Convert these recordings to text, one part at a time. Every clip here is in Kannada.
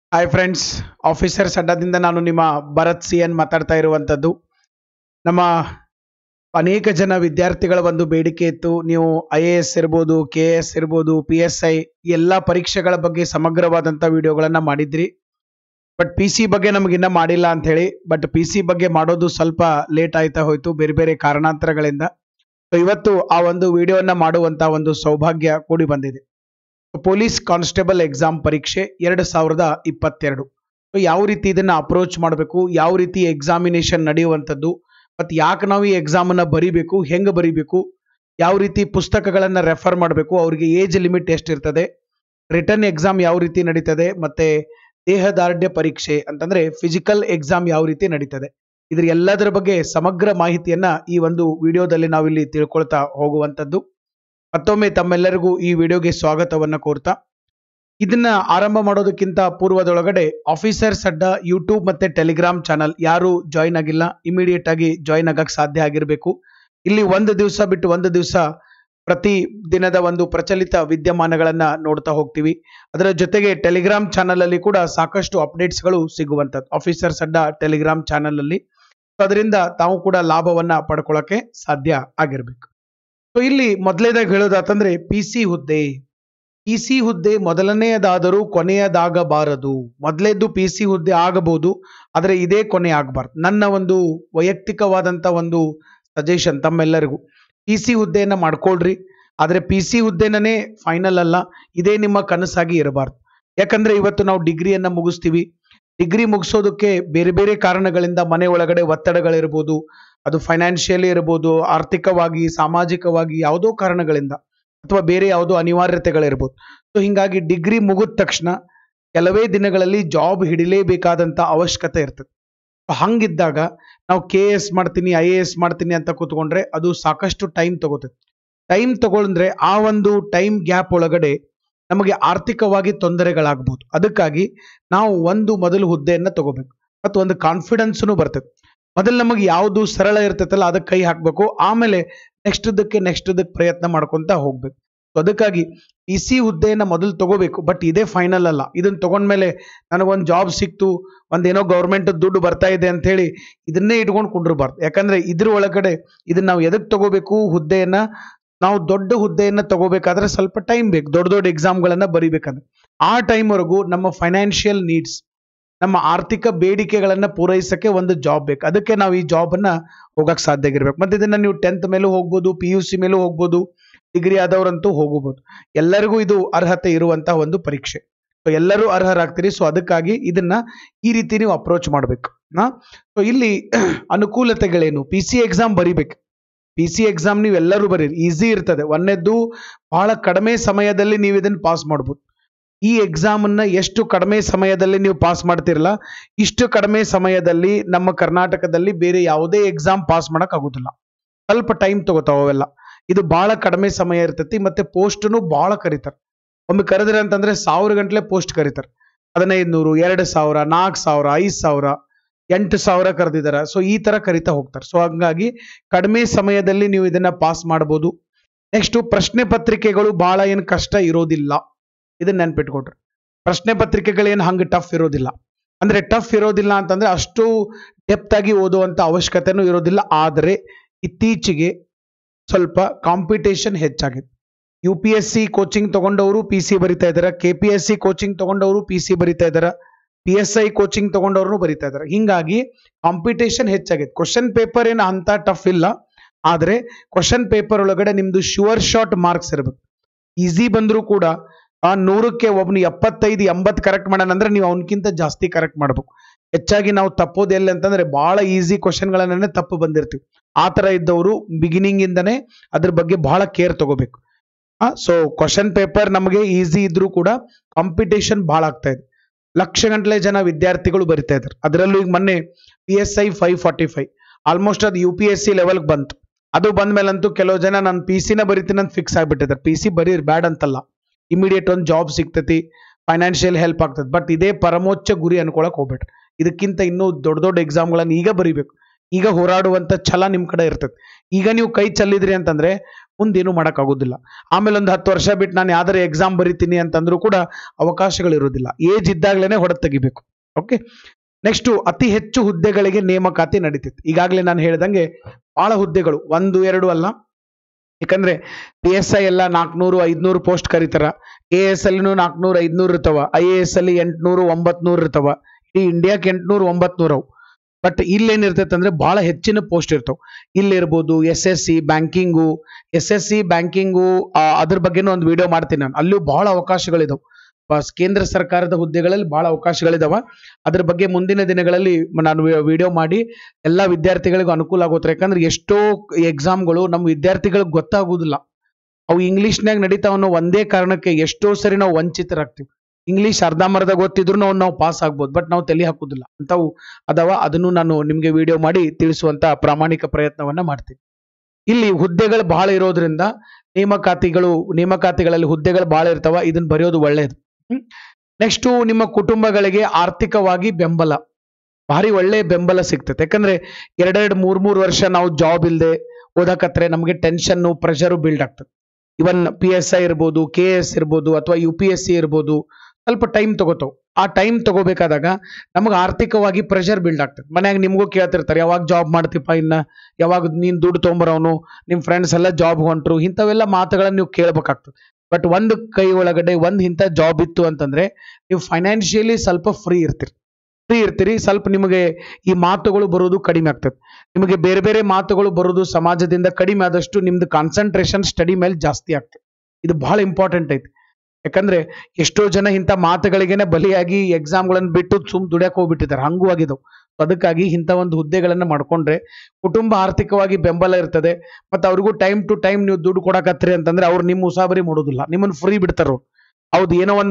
ಹಾಯ್ ಫ್ರೆಂಡ್ಸ್, ಆಫೀಸರ್ಸ್ ಅಡ್ಡಾದಿಂದ ನಾನು ನಿಮ್ಮ ಭರತ್ ಸಿ ಎನ್ ಮಾತಾಡ್ತಾ ಇರುವಂಥದ್ದು. ನಮ್ಮ ಅನೇಕ ಜನ ವಿದ್ಯಾರ್ಥಿಗಳ ಒಂದು ಬೇಡಿಕೆ ಇತ್ತು. ನೀವು IAS ಇರ್ಬೋದು, KS ಇರ್ಬೋದು, PSI ಎಲ್ಲ ಪರೀಕ್ಷೆಗಳ ಬಗ್ಗೆ ಸಮಗ್ರವಾದಂಥ ವಿಡಿಯೋಗಳನ್ನು ಮಾಡಿದ್ರಿ. ಬಟ್ PC ಬಗ್ಗೆ ನಮಗಿನ್ನ ಮಾಡಿಲ್ಲ ಅಂತ ಹೇಳಿ. ಬಟ್ PC ಬಗ್ಗೆ ಮಾಡೋದು ಸ್ವಲ್ಪ ಲೇಟ್ ಆಯ್ತಾ ಹೋಯ್ತು ಬೇರೆ ಬೇರೆ ಕಾರಣಾಂತರಗಳಿಂದ. ಸೊ ಇವತ್ತು ಆ ಒಂದು ವಿಡಿಯೋನ ಮಾಡುವಂಥ ಒಂದು ಸೌಭಾಗ್ಯ ಕೂಡಿ ಬಂದಿದೆ. ಪೊಲೀಸ್ ಕಾನ್ಸ್ಟೇಬಲ್ ಎಕ್ಸಾಮ್ ಪರೀಕ್ಷೆ 2022. ಯಾವ ರೀತಿ ಇದನ್ನ ಅಪ್ರೋಚ್ ಮಾಡಬೇಕು, ಯಾವ ರೀತಿ ಎಕ್ಸಾಮಿನೇಷನ್ ನಡೆಯುವಂಥದ್ದು, ಮತ್ತು ಯಾಕೆ ನಾವು ಈ ಎಕ್ಸಾಮನ್ನು ಬರಿಬೇಕು, ಹೆಂಗೆ ಬರಿಬೇಕು, ಯಾವ ರೀತಿ ಪುಸ್ತಕಗಳನ್ನು ರೆಫರ್ ಮಾಡಬೇಕು, ಅವರಿಗೆ ಏಜ್ ಲಿಮಿಟ್ ಎಷ್ಟಿರ್ತದೆ, ರಿಟರ್ನ್ ಎಕ್ಸಾಮ್ ಯಾವ ರೀತಿ ನಡೀತದೆ, ಮತ್ತೆ ದೇಹದಾರ್ಢ್ಯ ಪರೀಕ್ಷೆ ಅಂತಂದ್ರೆ ಫಿಸಿಕಲ್ ಎಕ್ಸಾಮ್ ಯಾವ ರೀತಿ ನಡೀತದೆ, ಇದ್ರ ಎಲ್ಲದರ ಬಗ್ಗೆ ಸಮಗ್ರ ಮಾಹಿತಿಯನ್ನ ಈ ಒಂದು ವಿಡಿಯೋದಲ್ಲಿ ನಾವಿಲ್ಲಿ ತಿಳ್ಕೊಳ್ತಾ ಹೋಗುವಂಥದ್ದು. ಮತ್ತೊಮ್ಮೆ ತಮ್ಮೆಲ್ಲರಿಗೂ ಈ ವಿಡಿಯೋಗೆ ಸ್ವಾಗತವನ್ನ ಕೋರ್ತಾ, ಇದನ್ನ ಆರಂಭ ಮಾಡೋದಕ್ಕಿಂತ ಪೂರ್ವದೊಳಗಡೆ ಆಫೀಸರ್ಸ್ ಅಡ್ಡ ಯೂಟ್ಯೂಬ್ ಮತ್ತೆ ಟೆಲಿಗ್ರಾಮ್ ಚಾನಲ್ ಯಾರು ಜಾಯಿನ್ ಆಗಿಲ್ಲ, ಇಮಿಡಿಯೇಟ್ ಆಗಿ ಜಾಯಿನ್ ಆಗಕ್ಕೆ ಸಾಧ್ಯ ಆಗಿರಬೇಕು. ಇಲ್ಲಿ ಒಂದು ದಿವಸ ಬಿಟ್ಟು ಒಂದು ದಿವಸ ಪ್ರತಿ ದಿನದ ಒಂದು ಪ್ರಚಲಿತ ವಿದ್ಯಮಾನಗಳನ್ನ ನೋಡ್ತಾ ಹೋಗ್ತೀವಿ. ಅದರ ಜೊತೆಗೆ ಟೆಲಿಗ್ರಾಮ್ ಚಾನಲ್ ಅಲ್ಲಿ ಕೂಡ ಸಾಕಷ್ಟು ಅಪ್ಡೇಟ್ಸ್ಗಳು ಸಿಗುವಂಥದ್ದು ಆಫೀಸರ್ಸ್ ಅಡ್ಡ ಟೆಲಿಗ್ರಾಮ್ ಚಾನಲ್ ಅಲ್ಲಿ. ಅದರಿಂದ ತಾವು ಕೂಡ ಲಾಭವನ್ನ ಪಡ್ಕೊಳ್ಳೋಕೆ ಸಾಧ್ಯ ಆಗಿರ್ಬೇಕು. ಸೊ ಇಲ್ಲಿ ಮೊದಲೇದಾಗಿ ಹೇಳೋದಾತಂದ್ರೆ PC ಹುದ್ದೆ ಮೊದಲನೆಯದಾದರೂ ಕೊನೆಯದಾಗಬಾರದು. ಮೊದಲೇದ್ದು PC ಹುದ್ದೆ ಆಗಬಹುದು, ಆದರೆ ಇದೇ ಕೊನೆ ಆಗಬಾರ್ದು. ನನ್ನ ಒಂದು ವೈಯಕ್ತಿಕವಾದಂಥ ಒಂದು ಸಜೆಷನ್ ತಮ್ಮೆಲ್ಲರಿಗೂ, PC ಹುದ್ದೆಯನ್ನ ಮಾಡ್ಕೊಳ್ರಿ, ಆದರೆ PC ಹುದ್ದೆನೇ ಫೈನಲ್ ಅಲ್ಲ, ಇದೇ ನಿಮ್ಮ ಕನಸಾಗಿ ಇರಬಾರ್ದು. ಯಾಕಂದ್ರೆ ಇವತ್ತು ನಾವು ಡಿಗ್ರಿಯನ್ನ ಮುಗಿಸ್ತೀವಿ. ಡಿಗ್ರಿ ಮುಗಿಸೋದಕ್ಕೆ ಬೇರೆ ಬೇರೆ ಕಾರಣಗಳಿಂದ ಮನೆ ಒಳಗಡೆ ಒತ್ತಡಗಳಿರ್ಬೋದು, ಅದು ಫೈನಾನ್ಷಿಯಲಿ ಇರ್ಬೋದು, ಆರ್ಥಿಕವಾಗಿ, ಸಾಮಾಜಿಕವಾಗಿ ಯಾವುದೋ ಕಾರಣಗಳಿಂದ, ಅಥವಾ ಬೇರೆ ಯಾವುದೋ ಅನಿವಾರ್ಯತೆಗಳಿರ್ಬೋದು. ಸೊ ಹಿಂಗಾಗಿ ಡಿಗ್ರಿ ಮುಗಿದ ತಕ್ಷಣ ಕೆಲವೇ ದಿನಗಳಲ್ಲಿ ಜಾಬ್ ಹಿಡಿಲೇಬೇಕಾದಂಥ ಅವಶ್ಯಕತೆ ಇರ್ತದೆ. ಹಂಗಿದ್ದಾಗ ನಾವು KS ಮಾಡ್ತೀನಿ, IAS ಮಾಡ್ತೀನಿ ಅಂತ ಕೂತ್ಕೊಂಡ್ರೆ ಅದು ಸಾಕಷ್ಟು ಟೈಮ್ ತಗೋತದೆ. ಟೈಮ್ ತಗೊಂಡ್ರೆ ಆ ಒಂದು ಟೈಮ್ ಗ್ಯಾಪ್ ಒಳಗಡೆ ನಮಗೆ ಆರ್ಥಿಕವಾಗಿ ತೊಂದರೆಗಳಾಗ್ಬೋದು. ಅದಕ್ಕಾಗಿ ನಾವು ಮೊದಲು ಹುದ್ದೆಯನ್ನ ತಗೋಬೇಕು, ಮತ್ತು ಒಂದು ಕಾನ್ಫಿಡೆನ್ಸ್ನು ಬರ್ತದೆ. ಮೊದಲು ನಮಗೆ ಯಾವುದು ಸರಳ ಇರ್ತೈತಲ್ಲ ಅದಕ್ಕೆ ಕೈ ಹಾಕಬೇಕು, ಆಮೇಲೆ ನೆಕ್ಸ್ಟ್ ಪ್ರಯತ್ನ ಮಾಡ್ಕೊಂತ ಹೋಗ್ಬೇಕು. ಅದಕ್ಕಾಗಿ PC ಹುದ್ದೆಯನ್ನ ಮೊದಲು ತಗೋಬೇಕು. ಬಟ್ ಇದೇ ಫೈನಲ್ ಅಲ್ಲ. ಇದನ್ನ ತಗೊಂಡ್ಮೇಲೆ ನನಗೊಂದು ಜಾಬ್ ಸಿಕ್ತು, ಒಂದೇನೋ ಗೌರ್ಮೆಂಟ್ ದುಡ್ಡು ಬರ್ತಾ ಇದೆ ಅಂತ ಹೇಳಿ ಇದನ್ನೇ ಇಟ್ಕೊಂಡು ಕುಂಡಿರಬಾರ್ದು. ಯಾಕಂದ್ರೆ ಇದ್ರ ಒಳಗಡೆ ಇದನ್ನ ನಾವು ಎದಕ್ಕೆ ತಗೋಬೇಕು, ಹುದ್ದೆಯನ್ನ ನಾವು ದೊಡ್ಡ ಹುದ್ದೆಯನ್ನ ತಗೋಬೇಕಾದ್ರೆ ಸ್ವಲ್ಪ ಟೈಮ್ ಬೇಕು. ದೊಡ್ಡ ಎಕ್ಸಾಮ್ಗಳನ್ನ ಬರಿಬೇಕಂದ್ರೆ ಆ ಟೈಮ್ವರೆಗೂ ನಮ್ಮ ಫೈನಾನ್ಷಿಯಲ್ ನೀಡ್ಸ್, ನಮ್ಮ ಆರ್ಥಿಕ ಬೇಡಿಕೆಗಳನ್ನ ಪೂರೈಸಕ್ಕೆ ಒಂದು ಜಾಬ್ ಬೇಕು. ಅದಕ್ಕೆ ನಾವು ಈ ಜಾಬ್ ಅನ್ನ ಹೋಗಕ್ಕೆ ಸಾಧ್ಯ ಆಗಿರ್ಬೇಕು. ಮತ್ತೆ ಇದನ್ನ ನೀವು 10th ಮೇಲೂ ಹೋಗ್ಬೋದು, PUC ಮೇಲೂ ಹೋಗ್ಬೋದು, ಡಿಗ್ರಿ ಆದವರಂತೂ ಹೋಗಬಹುದು. ಎಲ್ಲರಿಗೂ ಇದು ಅರ್ಹತೆ ಇರುವಂತಹ ಒಂದು ಪರೀಕ್ಷೆ. ಸೊ ಎಲ್ಲರೂ ಅರ್ಹರಾಗ್ತೀರಿ. ಸೊ ಅದಕ್ಕಾಗಿ ಇದನ್ನ ಈ ರೀತಿ ನೀವು ಅಪ್ರೋಚ್ ಮಾಡ್ಬೇಕು. ಸೊ ಇಲ್ಲಿ ಅನುಕೂಲತೆಗಳೇನು, PC ಎಕ್ಸಾಮ್ ಬರಿಬೇಕು. PC ಎಕ್ಸಾಮ್ ನೀವು ಎಲ್ಲರೂ ಬರೀರಿ, ಈಸಿ ಇರ್ತದೆ. ಒಂದನೇದ್ದು ಬಹಳ ಕಡಿಮೆ ಸಮಯದಲ್ಲಿ ನೀವು ಇದನ್ನ ಪಾಸ್ ಮಾಡ್ಬೋದು. ಈ ಎಕ್ಸಾಮ್ ಅನ್ನ ಎಷ್ಟು ಕಡಿಮೆ ಸಮಯದಲ್ಲಿ ನೀವು ಪಾಸ್ ಮಾಡ್ತಿರಲ್ಲ, ಇಷ್ಟು ಕಡಿಮೆ ಸಮಯದಲ್ಲಿ ನಮ್ಮ ಕರ್ನಾಟಕದಲ್ಲಿ ಬೇರೆ ಯಾವುದೇ ಎಕ್ಸಾಮ್ ಪಾಸ್ ಮಾಡಕ್ ಆಗುದಿಲ್ಲ. ಸ್ವಲ್ಪ ಟೈಮ್ ತಗೋತಾವ ಅವೆಲ್ಲ. ಇದು ಬಹಳ ಕಡಿಮೆ ಸಮಯ ಇರ್ತೈತಿ. ಮತ್ತೆ ಪೋಸ್ಟ್ನು ಬಹಳ ಕರೀತಾರೆ. ಒಮ್ಮೆ ಕರೆದ್ರೆ ಅಂತಂದ್ರೆ 1000 ಗಂಟ್ಲೆ ಪೋಸ್ಟ್ ಕರೀತಾರೆ. 1500, 2000, 4000, 5000, 8000 ಕರೆದಿದ್ದಾರೆ. ಸೊ ಈ ತರ ಕರಿತಾ ಹೋಗ್ತಾರೆ. ಸೊ ಹಂಗಾಗಿ ಕಡಿಮೆ ಸಮಯದಲ್ಲಿ ನೀವು ಇದನ್ನ ಪಾಸ್ ಮಾಡಬಹುದು. ನೆಕ್ಸ್ಟ್ ಪ್ರಶ್ನೆ ಪತ್ರಿಕೆಗಳು ಬಹಳ ಏನು ಕಷ್ಟ ಇರೋದಿಲ್ಲ. ಇದನ್ನ ನೆನ್ಪಿಟ್ಕೊಟ್ರೆ, ಪ್ರಶ್ನೆ ಪತ್ರಿಕೆಗಳೇನು ಹಂಗೆ ಟಫ್ ಇರೋದಿಲ್ಲ. ಅಂದ್ರೆ ಟಫ್ ಇರೋದಿಲ್ಲ ಅಂತಂದ್ರೆ ಅಷ್ಟು ಡೆಪ್ತ್ ಆಗಿ ಓದುವಂತ ಅವಶ್ಯಕತೆನೂ ಇರೋದಿಲ್ಲ. ಆದರೆ ಇತ್ತೀಚೆಗೆ ಸ್ವಲ್ಪ ಕಾಂಪಿಟೇಷನ್ ಹೆಚ್ಚಾಗಿದೆ. UPSC ಕೋಚಿಂಗ್ ತಗೊಂಡವರು PC ಬರಿತಾ ಇದ್ದಾರೆ, KPSC ಕೋಚಿಂಗ್ ತಗೊಂಡವರು PC ಬರಿತಾ ಇದ್ದಾರೆ, PSI ಕೋಚಿಂಗ್ ತಗೊಂಡವ್ರು ಬರಿತಾ ಇದ್ದಾರೆ. ಹಿಂಗಾಗಿ ಕಾಂಪಿಟೇಷನ್ ಹೆಚ್ಚಾಗಿದೆ. ಕ್ವಶನ್ ಪೇಪರ್ ಏನು ಅಂತ ಟಫ್ ಇಲ್ಲ, ಆದ್ರೆ ಕ್ವಶನ್ ಪೇಪರ್ ಒಳಗಡೆ ನಿಮ್ದು ಶೂರ್ ಶಾರ್ಟ್ ಮಾರ್ಕ್ಸ್ ಇರಬೇಕು. ಈಸಿ ಬಂದರೂ ಕೂಡ ಆ 100ಕ್ಕೆ ಒಬ್ನು 75-80 ಕರೆಕ್ಟ್ ಮಾಡೋಣ ಅಂದ್ರೆ ನೀವು ಅವನಕ್ಕಿಂತ ಜಾಸ್ತಿ ಕರೆಕ್ಟ್ ಮಾಡ್ಬೇಕು. ಹೆಚ್ಚಾಗಿ ನಾವು ತಪ್ಪೋದು ಎಲ್ಲಿ ಅಂತಂದ್ರೆ ಬಹಳ ಈಸಿ ಕ್ವಶನ್ಗಳನ್ನೇ ತಪ್ಪು ಬಂದಿರ್ತೀವಿ. ಆ ತರ ಇದ್ದವರು ಬಿಗಿನಿಂಗ್ ಇಂದನೇ ಅದ್ರ ಬಗ್ಗೆ ಬಹಳ ಕೇರ್ ತಗೋಬೇಕು. ಸೊ ಕ್ವಶನ್ ಪೇಪರ್ ನಮಗೆ ಈಸಿ ಇದ್ರೂ ಕೂಡ ಕಾಂಪಿಟೇಷನ್ ಬಹಳ ಆಗ್ತಾ ಇದೆ. ಲಕ್ಷಗಂಟ್ಲೆ ಜನ ವಿದ್ಯಾರ್ಥಿಗಳು ಬರಿತಾ ಇದ್ದಾರೆ. ಅದರಲ್ಲೂ ಈಗ ಮೊನ್ನೆ PSI 545 ಆಲ್ಮೋಸ್ಟ್ ಅದು UPSC ಲೆವೆಲ್ಗೆ ಬಂತು. ಅದು ಬಂದ್ಮೇಲಂತೂ ಕೆಲವು ಜನ ನಾನು PC ಬರಿತೀನಿ ಅಂತ ಫಿಕ್ಸ್ ಆಗಿಬಿಟ್ಟಿದ್ದಾರೆ. PC ಬರೀರ್ ಬ್ಯಾಡ್ ಅಂತಲ್ಲ, ಇಮಿಡಿಯೇಟ್ ಒಂದು ಜಾಬ್ ಸಿಗ್ತೈತಿ, ಫೈನಾನ್ಷಿಯಲ್ ಹೆಲ್ಪ್ ಆಗ್ತದೆ. ಬಟ್ ಇದೇ ಪರಮೋಚ್ಚ ಗುರಿ ಅನ್ಕೊಳಕ್ ಹೋಗ್ಬೇಡ್ರಿ. ಇದಕ್ಕಿಂತ ಇನ್ನೂ ದೊಡ್ಡ ಎಕ್ಸಾಮ್ಗಳನ್ನು ಈಗ ಬರೀಬೇಕು. ಈಗ ಹೋರಾಡುವಂತ ಛಲ ನಿಮ್ ಕಡೆ ಇರ್ತದೆ. ಈಗ ನೀವು ಕೈ ಚೆಲ್ಲಿದ್ರಿ ಅಂತಂದ್ರೆ ಮುಂದೇನು ಮಾಡಕ್ ಆಗೋದಿಲ್ಲ. ಆಮೇಲೆ ಒಂದು 10 ವರ್ಷ ಬಿಟ್ಟು ನಾನು ಯಾವ್ದಾರು ಎಕ್ಸಾಮ್ ಬರಿತೀನಿ ಅಂತಂದ್ರೂ ಕೂಡ ಅವಕಾಶಗಳು ಇರೋದಿಲ್ಲ. ಏಜ್ ಇದ್ದಾಗ್ಲೇನೆ ಹೊಡೆದು ತೆಗಿಬೇಕು. ಓಕೆ, ನೆಕ್ಸ್ಟ್ ಅತಿ ಹೆಚ್ಚು ಹುದ್ದೆಗಳಿಗೆ ನೇಮಕಾತಿ ನಡೀತಿತ್ತು. ಈಗಾಗಲೇ ನಾನು ಹೇಳ್ದಂಗೆ ಬಹಳ ಹುದ್ದೆಗಳು 1, 2 ಅಲ್ಲ. ಯಾಕಂದ್ರೆ PSI ಎಲ್ಲ 400, 500 ಪೋಸ್ಟ್ ಕರೀತಾರ. AS ಅಲ್ಲಿನೂ 400, 500 ಇರ್ತಾವ. IAS ಅಲ್ಲಿ 800, 900 ಇರ್ತಾವ. ಈ ಇಂಡಿಯಾಕ್ಕೆ 800, 900 ಅವು. ಬಟ್ ಇಲ್ಲೇನಿರ್ತೈತೆ ಅಂದ್ರೆ ಬಹಳ ಹೆಚ್ಚಿನ ಪೋಸ್ಟ್ ಇರ್ತಾವ. ಇಲ್ಲಿರ್ಬೋದು SSC ಬ್ಯಾಂಕಿಂಗು, ಅದ್ರ ಬಗ್ಗೆನೂ ಒಂದು ವಿಡಿಯೋ ಮಾಡ್ತೀನಿ ನಾನು. ಅಲ್ಲೂ ಬಹಳ ಅವಕಾಶಗಳಿದಾವೆ. ಕೇಂದ್ರ ಸರ್ಕಾರದ ಹುದ್ದೆಗಳಲ್ಲಿ ಬಹಳ ಅವಕಾಶಗಳಿದಾವ. ಅದ್ರ ಬಗ್ಗೆ ಮುಂದಿನ ದಿನಗಳಲ್ಲಿ ನಾನು ವಿಡಿಯೋ ಮಾಡಿ ಎಲ್ಲಾ ವಿದ್ಯಾರ್ಥಿಗಳಿಗೂ ಅನುಕೂಲ ಆಗುತ್ತೆ. ಯಾಕಂದ್ರೆ ಎಷ್ಟೋ ಎಕ್ಸಾಮ್ಗಳು ನಮ್ಮ ವಿದ್ಯಾರ್ಥಿಗಳಿಗೆ ಗೊತ್ತಾಗುದಿಲ್ಲ. ಅವು ಇಂಗ್ಲಿಷ್ನಾಗ ನಡೀತಾವ ಅನ್ನೋ ಒಂದೇ ಕಾರಣಕ್ಕೆ ಎಷ್ಟೋ ಸರಿ ನಾವು ವಂಚಿತರಾಗ್ತೀವಿ. ಇಂಗ್ಲಿಷ್ ಅರ್ಧಂಬರ್ಧ ಗೊತ್ತಿದ್ರು ನಾವು ಪಾಸ್ ಆಗ್ಬೋದು, ಬಟ್ ನಾವು ತಲೆ ಹಾಕುದಿಲ್ಲ ಅಂತಾವು ಅದಾವ. ಅದನ್ನು ನಾನು ನಿಮ್ಗೆ ವಿಡಿಯೋ ಮಾಡಿ ತಿಳಿಸುವಂತ ಪ್ರಾಮಾಣಿಕ ಪ್ರಯತ್ನವನ್ನ ಮಾಡ್ತೀನಿ. ಇಲ್ಲಿ ಹುದ್ದೆಗಳು ಬಹಳ ಇರೋದ್ರಿಂದ ನೇಮಕಾತಿಗಳಲ್ಲಿ ಹುದ್ದೆಗಳು ಬಹಳ ಇರ್ತಾವ. ಇದನ್ನ ಬರೆಯೋದು ಒಳ್ಳೆಯದು. ನೆಕ್ಸ್ಟ್, ನಿಮ್ಮ ಕುಟುಂಬಗಳಿಗೆ ಆರ್ಥಿಕವಾಗಿ ಬೆಂಬಲ, ಭಾರಿ ಒಳ್ಳೆ ಬೆಂಬಲ ಸಿಗ್ತದೆ. ಯಾಕಂದ್ರೆ 2, 3 ವರ್ಷ ನಾವು ಜಾಬ್ ಇಲ್ಲದೆ ಓದಕತ್ರೆ ನಮಗೆ ಟೆನ್ಷನ್, ಪ್ರೆಷರ್ ಬಿಲ್ಡ್ ಆಗ್ತದೆ. ಇವನ್ PSI ಇರ್ಬೋದು, KS ಇರ್ಬೋದು, ಅಥವಾ UPSC ಇರ್ಬೋದು, ಸ್ವಲ್ಪ ಟೈಮ್ ತಗೋತಾವ್. ಆ ಟೈಮ್ ತಗೋಬೇಕಾದಾಗ ನಮಗೆ ಆರ್ಥಿಕವಾಗಿ ಪ್ರೆಷರ್ ಬಿಲ್ಡ್ ಆಗ್ತದೆ. ಮನ್ಯಾಗ ನಿಮ್ಗೂ ಕೇಳ್ತಿರ್ತಾರೆ, ಯಾವಾಗ ಜಾಬ್ ಮಾಡ್ತೀಪ, ಇನ್ನ ಯಾವಾಗ ನೀನ್ ದುಡ್ಡು ತೊಗೊಂಬರೋನು, ನಿಮ್ ಫ್ರೆಂಡ್ಸ್ ಎಲ್ಲ ಜಾಬ್ ಹೊಂಟ್ರು, ಇಂಥವೆಲ್ಲ ಮಾತುಗಳನ್ನ ನೀವು ಕೇಳ್ಬೇಕಾಗ್ತದೆ. ಬಟ್ ಒಂದು ಕೈ ಒಳಗಡೆ ಇಂಥ ಜಾಬ್ ಇತ್ತು ಅಂತಂದ್ರೆ ನೀವು ಫೈನಾನ್ಷಿಯಲಿ ಸ್ವಲ್ಪ ಫ್ರೀ ಇರ್ತೀರಿ. ಸ್ವಲ್ಪ ನಿಮಗೆ ಈ ಮಾತುಗಳು ಬರೋದು ಕಡಿಮೆ ಆಗ್ತದೆ. ನಿಮಗೆ ಬೇರೆ ಬೇರೆ ಮಾತುಗಳು ಬರೋದು ಸಮಾಜದಿಂದ ಕಡಿಮೆ ಆದಷ್ಟು ನಿಮ್ದು ಕಾನ್ಸಂಟ್ರೇಷನ್ ಸ್ಟಡಿ ಮೇಲೆ ಜಾಸ್ತಿ ಆಗ್ತದೆ. ಇದು ಬಹಳ ಇಂಪಾರ್ಟೆಂಟ್ ಐತಿ. ಯಾಕಂದ್ರೆ ಎಷ್ಟೋ ಜನ ಇಂಥ ಮಾತುಗಳಿಗೇನೆ ಬಲಿಯಾಗಿ ಎಕ್ಸಾಮ್ಗಳನ್ನು ಬಿಟ್ಟು ದುಡ್ಯಾಕ್ ಹೋಗ್ಬಿಟ್ಟಿದ್ದಾರೆ. ಹಂಗೂ ಆಗಿದವು. ಅದಕ್ಕಾಗಿ ಇಂಥ ಒಂದು ಹುದ್ದೆಗಳನ್ನ ಮಾಡ್ಕೊಂಡ್ರೆ ಕುಟುಂಬ ಆರ್ಥಿಕವಾಗಿ ಬೆಂಬಲ ಇರ್ತದೆ. ಮತ್ತೆ ಅವ್ರಿಗೂ ಟೈಮ್ ಟು ಟೈಮ್ ನೀವು ದುಡ್ಡು ಕೊಡಕತ್ರಿ ಅಂತಂದ್ರೆ ಅವ್ರು ನಿಮ್ಮ ಉಸಾಬರಿ ಮಾಡೋದಿಲ್ಲ, ನಿಮ್ಮನ್ನು ಫ್ರೀ ಬಿಡ್ತಾರ. ಹೌದು, ಏನೋ ಒಂದು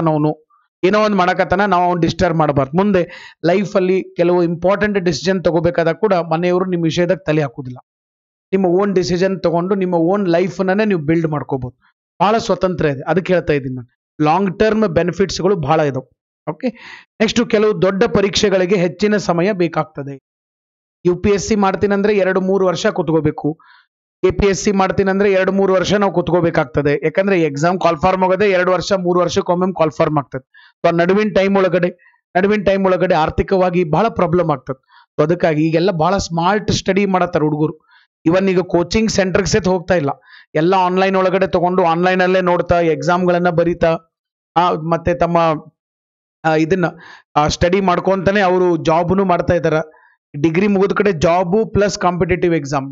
ಮಾಡಕತ್ತಾನ, ನಾವು ಅವ್ನು ಡಿಸ್ಟರ್ಬ್ ಮಾಡಬಾರ್ದು. ಮುಂದೆ ಲೈಫ್ ಅಲ್ಲಿ ಕೆಲವು ಇಂಪಾರ್ಟೆಂಟ್ ಡಿಸಿಷನ್ ತಗೋಬೇಕಾದಾಗ ಕೂಡ ಮನೆಯವರು ನಿಮ್ಮ ವಿಷಯದಾಗ ತಲೆ ಹಾಕುದಿಲ್ಲ. ನಿಮ್ಮ ಓನ್ ಡಿಸಿಷನ್ ತಗೊಂಡು ನಿಮ್ಮ ಓನ್ ಲೈಫ್ ನೀವು ಬಿಲ್ಡ್ ಮಾಡ್ಕೋಬಹುದು. ಬಹಳ ಸ್ವತಂತ್ರ ಇದೆ. ಅದಕ್ಕೆ ಹೇಳ್ತಾ ಇದ್ದೀನಿ ನಾನು, ಲಾಂಗ್ ಟರ್ಮ್ ಬೆನಿಫಿಟ್ಸ್ಗಳು ಬಹಳ ಇದಾವೆ. ಓಕೆ, ನೆಕ್ಸ್ಟ್, ಕೆಲವು ದೊಡ್ಡ ಪರೀಕ್ಷೆಗಳಿಗೆ ಹೆಚ್ಚಿನ ಸಮಯ ಬೇಕಾಗ್ತದೆ. UPSC ಮಾಡ್ತೀನಂದ್ರೆ 2-3 ವರ್ಷ ಕುತ್ಕೋಬೇಕು. APSC ಮಾಡ್ತೀನಂದ್ರೆ 2-3 ವರ್ಷ ನಾವು ಕುತ್ಕೋಬೇಕಾಗ್ತದೆ. ಯಾಕಂದ್ರೆ ಎಕ್ಸಾಮ್ ಕಾಲ್ಫಾರ್ಮ್ ಆಗೋದೇ 2 ವರ್ಷ 3 ವರ್ಷಕ್ಕೊಮ್ಮೆ ಕಾಲ್ಫಾರ್ಮ್ ಆಗ್ತದೆ. ನಡುವಿನ ಟೈಮ್ ಒಳಗಡೆ ಆರ್ಥಿಕವಾಗಿ ಬಹಳ ಪ್ರಾಬ್ಲಮ್ ಆಗ್ತದೆ. ಅದಕ್ಕಾಗಿ ಈಗೆಲ್ಲ ಬಹಳ ಸ್ಮಾರ್ಟ್ ಸ್ಟಡಿ ಮಾಡತ್ತಾರ ಹುಡುಗರು. ಇವನ್ ಈಗ ಕೋಚಿಂಗ್ ಸೆಂಟರ್ಗೆ ಸಹಿತ ಹೋಗ್ತಾ ಇಲ್ಲ, ಎಲ್ಲ ಆನ್ಲೈನ್ ಒಳಗಡೆ ತಗೊಂಡು ಆನ್ಲೈನ್ ಅಲ್ಲೇ ನೋಡ್ತಾ ಎಕ್ಸಾಮ್ಗಳನ್ನ ಬರೀತಾ ಮತ್ತೆ ತಮ್ಮ ಇದನ್ನ ಸ್ಟಡಿ ಮಾಡ್ಕೊಂತಾನೆ ಅವರು ಜಾಬ್ನು ಮಾಡ್ತಾ ಇದಾರ. ಡಿಗ್ರಿ ಮುಗಿದ ಕಡೆ ಜಾಬ್ ಪ್ಲಸ್ ಕಾಂಪಿಟೇಟಿವ್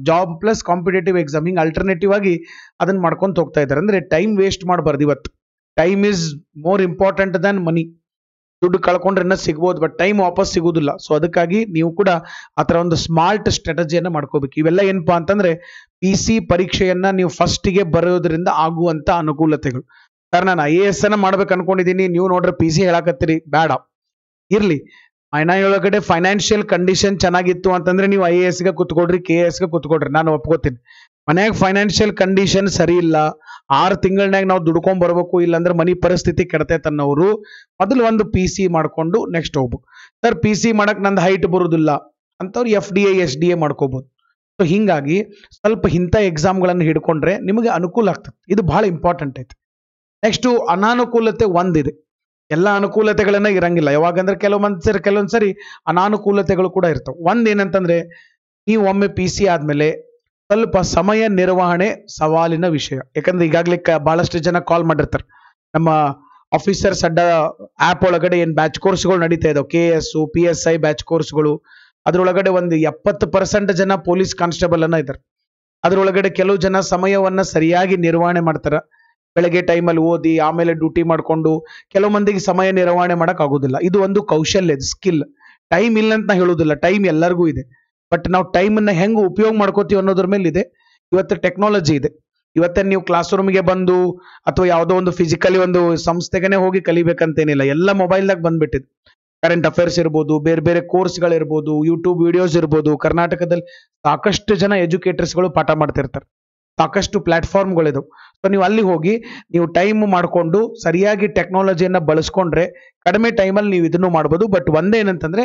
ಎಕ್ಸಾಮ್ ಹಿಂಗೆ ಅಲ್ಟರ್ನೇಟಿವ್ ಆಗಿ ಅದನ್ನ ಮಾಡ್ಕೊಂತ ಹೋಗ್ತಾ ಇದಾರೆ. ಅಂದ್ರೆ ಟೈಮ್ ವೇಸ್ಟ್ ಮಾಡಬಾರ್ದು. ಇವತ್ತು time is more important than money. ದುಡ್ಡು ಕಳ್ಕೊಂಡ್ರೆ ಸಿಗ್ಬೋದು, ಬಟ್ ಟೈಮ್ ವಾಪಸ್ ಸಿಗುದಿಲ್ಲ. ಸೊ ಅದಕ್ಕಾಗಿ ನೀವು ಕೂಡ ಆತರ ಒಂದು ಸ್ಮಾರ್ಟ್ ಸ್ಟ್ರಾಟಜಿಯನ್ನ ಮಾಡ್ಕೋಬೇಕು. ಇವೆಲ್ಲ ಏನಪ್ಪಾ ಅಂತಂದ್ರೆ PC ಪರೀಕ್ಷೆಯನ್ನ ನೀವು ಫಸ್ಟಿಗೆ ಬರೋದ್ರಿಂದ ಆಗುವಂತ ಅನುಕೂಲತೆಗಳು. ಸರ್, ನಾನು IAS ಅನ್ನ ಮಾಡ್ಬೇಕು ಅನ್ಕೊಂಡಿದೀನಿ, ನೀವು ನೋಡ್ರೆ PC ಹೇಳಕತ್ತೀರಿ, ಬೇಡ ಇರ್ಲಿ. ಒಳಗಡೆ ಫೈನಾನ್ಷಿಯಲ್ ಕಂಡೀಷನ್ ಚೆನ್ನಾಗಿತ್ತು ಅಂತಂದ್ರೆ ನೀವು IAS ಗೆ ಕುತ್ಕೊಡ್ರಿ, KS ಗೆ ಕುತ್ಕೊಡ್ರಿ, ನಾನು ಒಪ್ಕೋತೀನಿ. ಮನ್ಯಾಗ ಫೈನಾನ್ಷಿಯಲ್ ಕಂಡೀಷನ್ ಸರಿ ಇಲ್ಲ, 6 ತಿಂಗಳನ್ಯಾಗ ನಾವು ದುಡ್ಕೊಂಡ್ ಬರ್ಬೇಕು, ಇಲ್ಲಾಂದ್ರೆ ಮನಿ ಪರಿಸ್ಥಿತಿ ಕೆಡತೈತೆ ಅನ್ನೋರು ಮೊದಲು ಒಂದು PC ಮಾಡ್ಕೊಂಡು ನೆಕ್ಸ್ಟ್ ಹೋಗ್ಬೇಕು. ಸರ್, PC ಮಾಡಕ್ ನಂದು ಹೈಟ್ ಬರುದಿಲ್ಲ ಅಂತವ್ರು FDA SDA ಮಾಡ್ಕೋಬಹುದು. ಸೊ ಹಿಂಗಾಗಿ ಸ್ವಲ್ಪ ಇಂಥ ಎಕ್ಸಾಮ್ಗಳನ್ನು ಹಿಡ್ಕೊಂಡ್ರೆ ನಿಮಗೆ ಅನುಕೂಲ ಆಗ್ತದೆ. ಇದು ಬಹಳ ಇಂಪಾರ್ಟೆಂಟ್ ಐತೆ. ನೆಕ್ಸ್ಟ್, ಅನಾನುಕೂಲತೆ ಒಂದಿದೆ. ಎಲ್ಲ ಅನುಕೂಲತೆಗಳನ್ನ ಇರಂಗಿಲ್ಲ. ಯಾವಾಗಂದ್ರೆ ಕೆಲವೊಂದ್ಸರಿ ಅನಾನುಕೂಲತೆಗಳು ಕೂಡ ಇರ್ತಾವ. ಏನಂತಂದ್ರೆ ನೀವು ಒಮ್ಮೆ PC ಆದ್ಮೇಲೆ ಸ್ವಲ್ಪ ಸಮಯ ನಿರ್ವಹಣೆ ಸವಾಲಿನ ವಿಷಯ. ಯಾಕಂದ್ರೆ ಈಗಾಗಲೇ ಬಹಳಷ್ಟು ಜನ ಕಾಲ್ ಮಾಡಿರ್ತಾರೆ. ನಮ್ಮ ಆಫೀಸರ್ಸ್ ಅಡ್ಡ ಆಪ್ ಒಳಗಡೆ ಏನ್ ಬ್ಯಾಚ್ ಕೋರ್ಸ್ಗಳು ನಡೀತಾ ಇದಾವೆ, KS PSI ಬ್ಯಾಚ್ ಕೋರ್ಸ್ಗಳು, ಅದ್ರೊಳಗಡೆ ಒಂದು 70% ಜನ ಪೊಲೀಸ್ ಕಾನ್ಸ್ಟೇಬಲ್ ಅನ್ನ ಇದ್ದಾರೆ. ಅದ್ರೊಳಗಡೆ ಕೆಲವು ಜನ ಸಮಯವನ್ನ ಸರಿಯಾಗಿ ನಿರ್ವಹಣೆ ಮಾಡ್ತಾರ. ಬೆಳಗ್ಗೆ ಟೈಮಲ್ಲಿ ಓದಿ ಆಮೇಲೆ ಡ್ಯೂಟಿ ಮಾಡ್ಕೊಂಡು ಕೆಲವು ಮಂದಿಗೆ ಸಮಯ ನಿರ್ವಹಣೆ ಮಾಡಕ್ ಆಗೋದಿಲ್ಲ. ಇದು ಒಂದು ಕೌಶಲ್ಯ, ಸ್ಕಿಲ್. ಟೈಮ್ ಇಲ್ಲ ಅಂತ ನಾ ಹೇಳುದಿಲ್ಲ, ಟೈಮ್ ಎಲ್ಲರಿಗೂ ಇದೆ. ಬಟ್ ನಾವು ಟೈಮ್ ಅನ್ನ ಹೆಂಗ್ ಉಪಯೋಗ ಮಾಡ್ಕೋತೀವಿ ಅನ್ನೋದ್ರ ಮೇಲೆ ಇದೆ. ಇವತ್ತು ಟೆಕ್ನಾಲಜಿ ಇದೆ. ಇವತ್ತೇ ನೀವು ಕ್ಲಾಸ್ ರೂಮ್ಗೆ ಬಂದು ಅಥವಾ ಯಾವುದೋ ಒಂದು ಫಿಸಿಕಲಿ ಒಂದು ಸಂಸ್ಥೆಗೆ ಹೋಗಿ ಕಲಿಬೇಕಂತೇನಿಲ್ಲ, ಎಲ್ಲ ಮೊಬೈಲ್ದಾಗ ಬಂದ್ಬಿಟ್ಟಿದೆ. ಕರೆಂಟ್ ಅಫೇರ್ಸ್ ಇರ್ಬೋದು, ಬೇರೆ ಬೇರೆ ಕೋರ್ಸ್ಗಳಿರ್ಬೋದು, ಯೂಟ್ಯೂಬ್ ವಿಡಿಯೋಸ್ ಇರ್ಬೋದು. ಕರ್ನಾಟಕದಲ್ಲಿ ಸಾಕಷ್ಟು ಜನ ಎಜುಕೇಟರ್ಸ್ಗಳು ಪಾಠ ಮಾಡ್ತಿರ್ತಾರೆ, ಸಾಕಷ್ಟು ಪ್ಲಾಟ್ಫಾರ್ಮ್ಗಳಿದಾವೆ. ಸೊ ನೀವು ಅಲ್ಲಿ ಹೋಗಿ ನೀವು ಟೈಮ್ ಮಾಡಿಕೊಂಡು ಸರಿಯಾಗಿ ಟೆಕ್ನಾಲಜಿಯನ್ನ ಬಳಸ್ಕೊಂಡ್ರೆ ಕಡಿಮೆ ಟೈಮಲ್ಲಿ ನೀವು ಇದನ್ನು ಮಾಡ್ಬೋದು. ಬಟ್ ಒಂದೇನಂತಂದ್ರೆ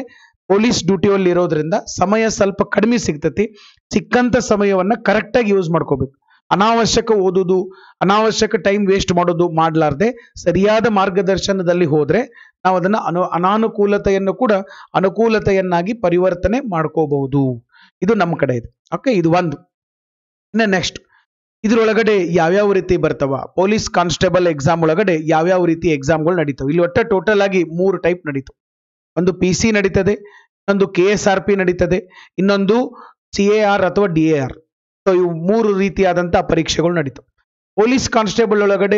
ಪೊಲೀಸ್ ಡ್ಯೂಟಿಯಲ್ಲಿ ಇರೋದ್ರಿಂದ ಸಮಯ ಸ್ವಲ್ಪ ಕಡಿಮೆ ಸಿಗ್ತತಿ. ಸಿಕ್ಕಂತ ಸಮಯವನ್ನ ಕರೆಕ್ಟ್ ಆಗಿ ಯೂಸ್ ಮಾಡ್ಕೋಬೇಕು. ಅನಾವಶ್ಯಕ ಓದುದು, ಅನಾವಶ್ಯಕ ಟೈಮ್ ವೇಸ್ಟ್ ಮಾಡೋದು ಮಾಡ್ಲಾರ್ದೆ ಸರಿಯಾದ ಮಾರ್ಗದರ್ಶನದಲ್ಲಿ ಹೋದ್ರೆ ನಾವು ಅದನ್ನ ಅನಾನುಕೂಲತೆಯನ್ನು ಕೂಡ ಅನುಕೂಲತೆಯನ್ನಾಗಿ ಪರಿವರ್ತನೆ ಮಾಡ್ಕೋಬಹುದು. ಇದು ನಮ್ಮ ಕಡೆ ಇದೆ. ಓಕೆ, ಇದು ಒಂದು. ಇನ್ನು ನೆಕ್ಸ್ಟ್, ಇದ್ರೊಳಗಡೆ ಯಾವ್ಯಾವ ರೀತಿ ಬರ್ತಾವ, ಪೊಲೀಸ್ ಕಾನ್ಸ್ಟೇಬಲ್ ಎಕ್ಸಾಮ್ ಒಳಗಡೆ ಯಾವ್ಯಾವ ರೀತಿ ಎಕ್ಸಾಮ್ಗಳು ನಡೀತಾವ. ಇಲ್ಲಿ ಒಟ್ಟ ಟೋಟಲ್ ಆಗಿ 3 ಟೈಪ್ ನಡೀತು. ಒಂದು PC ನಡೀತದೆ, ಇನ್ನೊಂದು KSRP ನಡೀತದೆ, ಇನ್ನೊಂದು CAR ಅಥವಾ DAR. ಸೊ ಇವು 3 ರೀತಿಯಾದಂತ ಪರೀಕ್ಷೆಗಳು ನಡೀತಾವೆ. ಪೊಲೀಸ್ ಕಾನ್ಸ್ಟೇಬಲ್ ಒಳಗಡೆ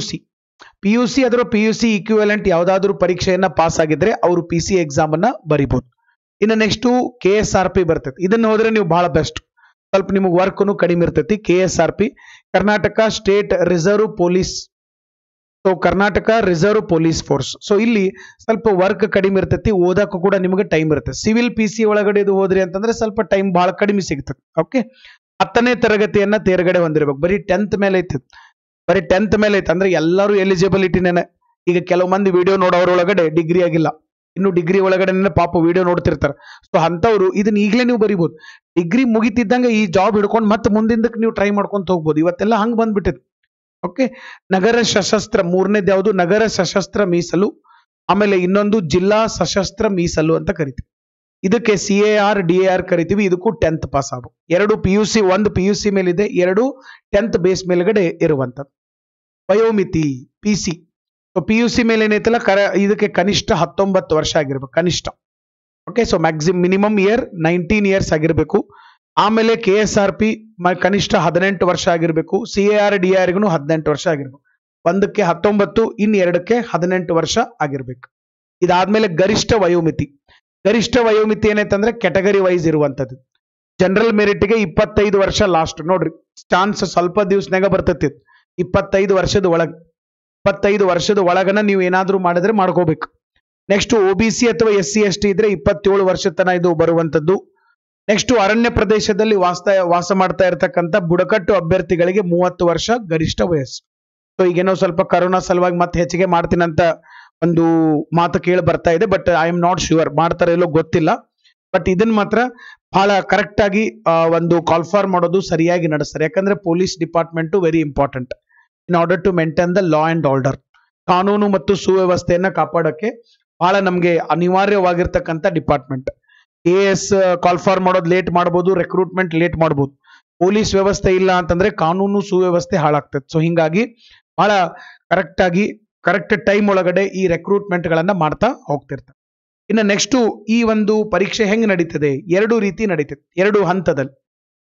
PUC ಅಥವಾ PUC ಇಕ್ವಿವೆಲೆಂಟ್ ಯಾವ್ದಾದ್ರು ಪರೀಕ್ಷೆಯನ್ನ ಪಾಸ್ ಆಗಿದ್ರೆ ಅವರು PC ಎಕ್ಸಾಮ್ ಅನ್ನ ಬರಿಬಹುದು. ಇನ್ನು ನೆಕ್ಸ್ಟ್ KSRP ಬರ್ತೈತಿ. ಇದನ್ನ ಹೋದ್ರೆ ನೀವು ಬಹಳ ಬೆಸ್ಟ್, ಸ್ವಲ್ಪ ನಿಮಗೆ ವರ್ಕ್ನು ಕಡಿಮೆ ಇರ್ತೈತಿ. KSRP Karnataka state reserve police. So Karnataka reserve police force. So ಇಲ್ಲಿ ಸ್ವಲ್ಪ ವರ್ಕ್ ಕಡಿಮೆ ಇರ್ತೈತಿ, ಓದಕ್ಕೂ ಕೂಡ ನಿಮಗೆ ಟೈಮ್ ಇರುತ್ತೆ. ಸಿವಿಲ್ PC ಒಳಗಡೆ ಇದು ಹೋದ್ರಿ ಅಂತಂದ್ರೆ ಸ್ವಲ್ಪ ಟೈಮ್ ಬಹಳ ಕಡಿಮೆ ಸಿಗ್ತದೆ. ಓಕೆ, 10ನೇ ತರಗತಿಯನ್ನ ತೇರ್ಗಡೆ ಹೊಂದಿರಬೇಕು. ಬರೀ 10th ಮೇಲೆ ಐತಿ, ಬರೀ 10th ಮೇಲೆ ಐತಿ ಅಂದ್ರೆ ಎಲ್ಲರೂ ಎಲಿಜಿಬಿಲಿಟಿನೇನೆ. ಈಗ ಕೆಲವು ಮಂದಿ ವಿಡಿಯೋ ನೋಡೋರೊಳಗಡೆ ಡಿಗ್ರಿ ಆಗಿಲ್ಲ, ಇನ್ನು ಡಿಗ್ರಿ ಒಳಗಡೆ ಪಾಪ ವಿಡಿಯೋ ನೋಡ್ತಿರ್ತಾರೆ. ಸೊ ಅಂತವ್ರು ಇದನ್ನ ಈಗಲೇ ನೀವು ಬರಿಬಹುದು. ಡಿಗ್ರಿ ಮುಗಿತಿದ್ದಂಗೆ ಈ ಜಾಬ್ ಹಿಡ್ಕೊಂಡು ಮತ್ತೆ ಮುಂದಿಂದಕ್ಕೆ ನೀವು ಟ್ರೈ ಮಾಡ್ಕೊಂತ ಹೋಗ್ಬೋದು. ಇವತ್ತೆಲ್ಲ ಹಂಗ್ ಬಂದ್ಬಿಟ್ಟಿದೆ. ಓಕೆ, ನಗರ ಸಶಸ್ತ್ರ, 3ನೇದು ಯಾವುದು, ನಗರ ಸಶಸ್ತ್ರ ಮೀಸಲು. ಆಮೇಲೆ ಇನ್ನೊಂದು ಜಿಲ್ಲಾ ಸಶಸ್ತ್ರ ಮೀಸಲು ಅಂತ ಕರಿತೀವಿ. ಇದಕ್ಕೆ CAR DAR ಕರಿತೀವಿ. ಇದಕ್ಕೂ 10th ಪಾಸ್ ಆಗು. 2 PUC, ಒಂದು PUC ಮೇಲಿದೆ, 2 10th ಬೇಸ್ ಮೇಲ್ಗಡೆ ಇರುವಂತದ್ದು. ವಯೋಮಿತಿ PC. PUC ಮೇಲೆ ಏನೈತಲ್ಲ ಇದಕ್ಕೆ ಕನಿಷ್ಠ 19 ವರ್ಷ ಆಗಿರ್ಬೇಕು, ಕನಿಷ್ಠ. Okay, so minimum year 19 years ಆಗಿರ್ಬೇಕು. ಆಮೇಲೆ KSRP ಕನಿಷ್ಠ 18 ವರ್ಷ ಆಗಿರ್ಬೇಕು. CAR DAR ಗೂ 18 ವರ್ಷ ಆಗಿರ್ಬೇಕು. ಒಂದಕ್ಕೆ 19, ಇನ್ನು 2ಕ್ಕೆ 18 ವರ್ಷ ಆಗಿರ್ಬೇಕು. ಇದಾದ್ಮೇಲೆ ಗರಿಷ್ಠ ವಯೋಮಿತಿ. ಗರಿಷ್ಠ ವಯೋಮಿತಿ ಏನೈತಂದ್ರೆ ಕ್ಯಾಟಗರಿ ವೈಸ್ ಇರುವಂತದ್ದು. ಜನರಲ್ ಮೆರಿಟ್ಗೆ 25 ವರ್ಷ ಲಾಸ್ಟ್. ನೋಡ್ರಿ, ಚಾನ್ಸ್ ಸ್ವಲ್ಪ ದಿವಸನಾಗ ಬರ್ತೈತಿ. 25 ವರ್ಷದ ಒಳಗೆ, 25 ವರ್ಷದ ಒಳಗನ ನೀವು ಏನಾದ್ರೂ ಮಾಡಿದ್ರೆ ಮಾಡ್ಕೋಬೇಕು. ನೆಕ್ಸ್ಟ್ OBC ಅಥವಾ SC ST ಇದ್ರೆ 27 ವರ್ಷ ತನ ಇದು ಬರುವಂತದ್ದು. ನೆಕ್ಸ್ಟ್ ಅರಣ್ಯ ಪ್ರದೇಶದಲ್ಲಿ ವಾಸ ಮಾಡ್ತಾ ಇರತಕ್ಕಂತ ಬುಡಕಟ್ಟು ಅಭ್ಯರ್ಥಿಗಳಿಗೆ 30 ವರ್ಷ ಗರಿಷ್ಠ ವಯಸ್ಸು. ಸೊ ಈಗೇನೋ ಸ್ವಲ್ಪ ಕರೋನಾ ಸಲುವಾಗಿ ಮತ್ತೆ ಹೆಚ್ಚಿಗೆ ಮಾಡ್ತೀನಂತ ಒಂದು ಮಾತು ಕೇಳಿ ಬರ್ತಾ ಇದೆ. But I am not sure ಮಾಡ್ತಾರೆ ಇಲ್ಲೋ ಗೊತ್ತಿಲ್ಲ. ಬಟ್ ಇದನ್ನ ಮಾತ್ರ ಬಹಳ ಕರೆಕ್ಟ್ ಆಗಿ ಒಂದು ಕಾಲ್ಫಾರ್ ಮಾಡೋದು ಸರಿಯಾಗಿ ನಡೆಸ್ತಾರೆ. ಯಾಕಂದ್ರೆ police department very important in order to maintain the law and order. ಕಾನೂನು ಮತ್ತು ಸುವ್ಯವಸ್ಥೆಯನ್ನ ಕಾಪಾಡಕ್ಕೆ ಬಹಳ ನಮ್ಗೆ ಅನಿವಾರ್ಯವಾಗಿರ್ತಕ್ಕಂಥ ಡಿಪಾರ್ಟ್ಮೆಂಟ್. AS ಕಾಲ್ಫಾರ್ ಮಾಡೋದು ಲೇಟ್ ಮಾಡ್ಬೋದು, ರೆಕ್ರೂಟ್ಮೆಂಟ್ ಲೇಟ್ ಮಾಡ್ಬೋದು. ಪೊಲೀಸ್ ವ್ಯವಸ್ಥೆ ಇಲ್ಲ ಅಂತಂದ್ರೆ ಕಾನೂನು ಸುವ್ಯವಸ್ಥೆ ಹಾಳಾಗ್ತದೆ. ಸೊ ಹಿಂಗಾಗಿ ಬಹಳ ಕರೆಕ್ಟ್ ಆಗಿ ಕರೆಕ್ಟ್ ಟೈಮ್ ಒಳಗಡೆ ಈ ರೆಕ್ರೂಟ್ಮೆಂಟ್ ಗಳನ್ನ ಮಾಡ್ತಾ ಹೋಗ್ತಿರ್ತಾರೆ. ಇನ್ನು ನೆಕ್ಸ್ಟ್, ಈ ಒಂದು ಪರೀಕ್ಷೆ ಹೆಂಗ್ ನಡೀತದೆ? 2 ರೀತಿ ನಡೀತದೆ, 2 ಹಂತದಲ್ಲಿ.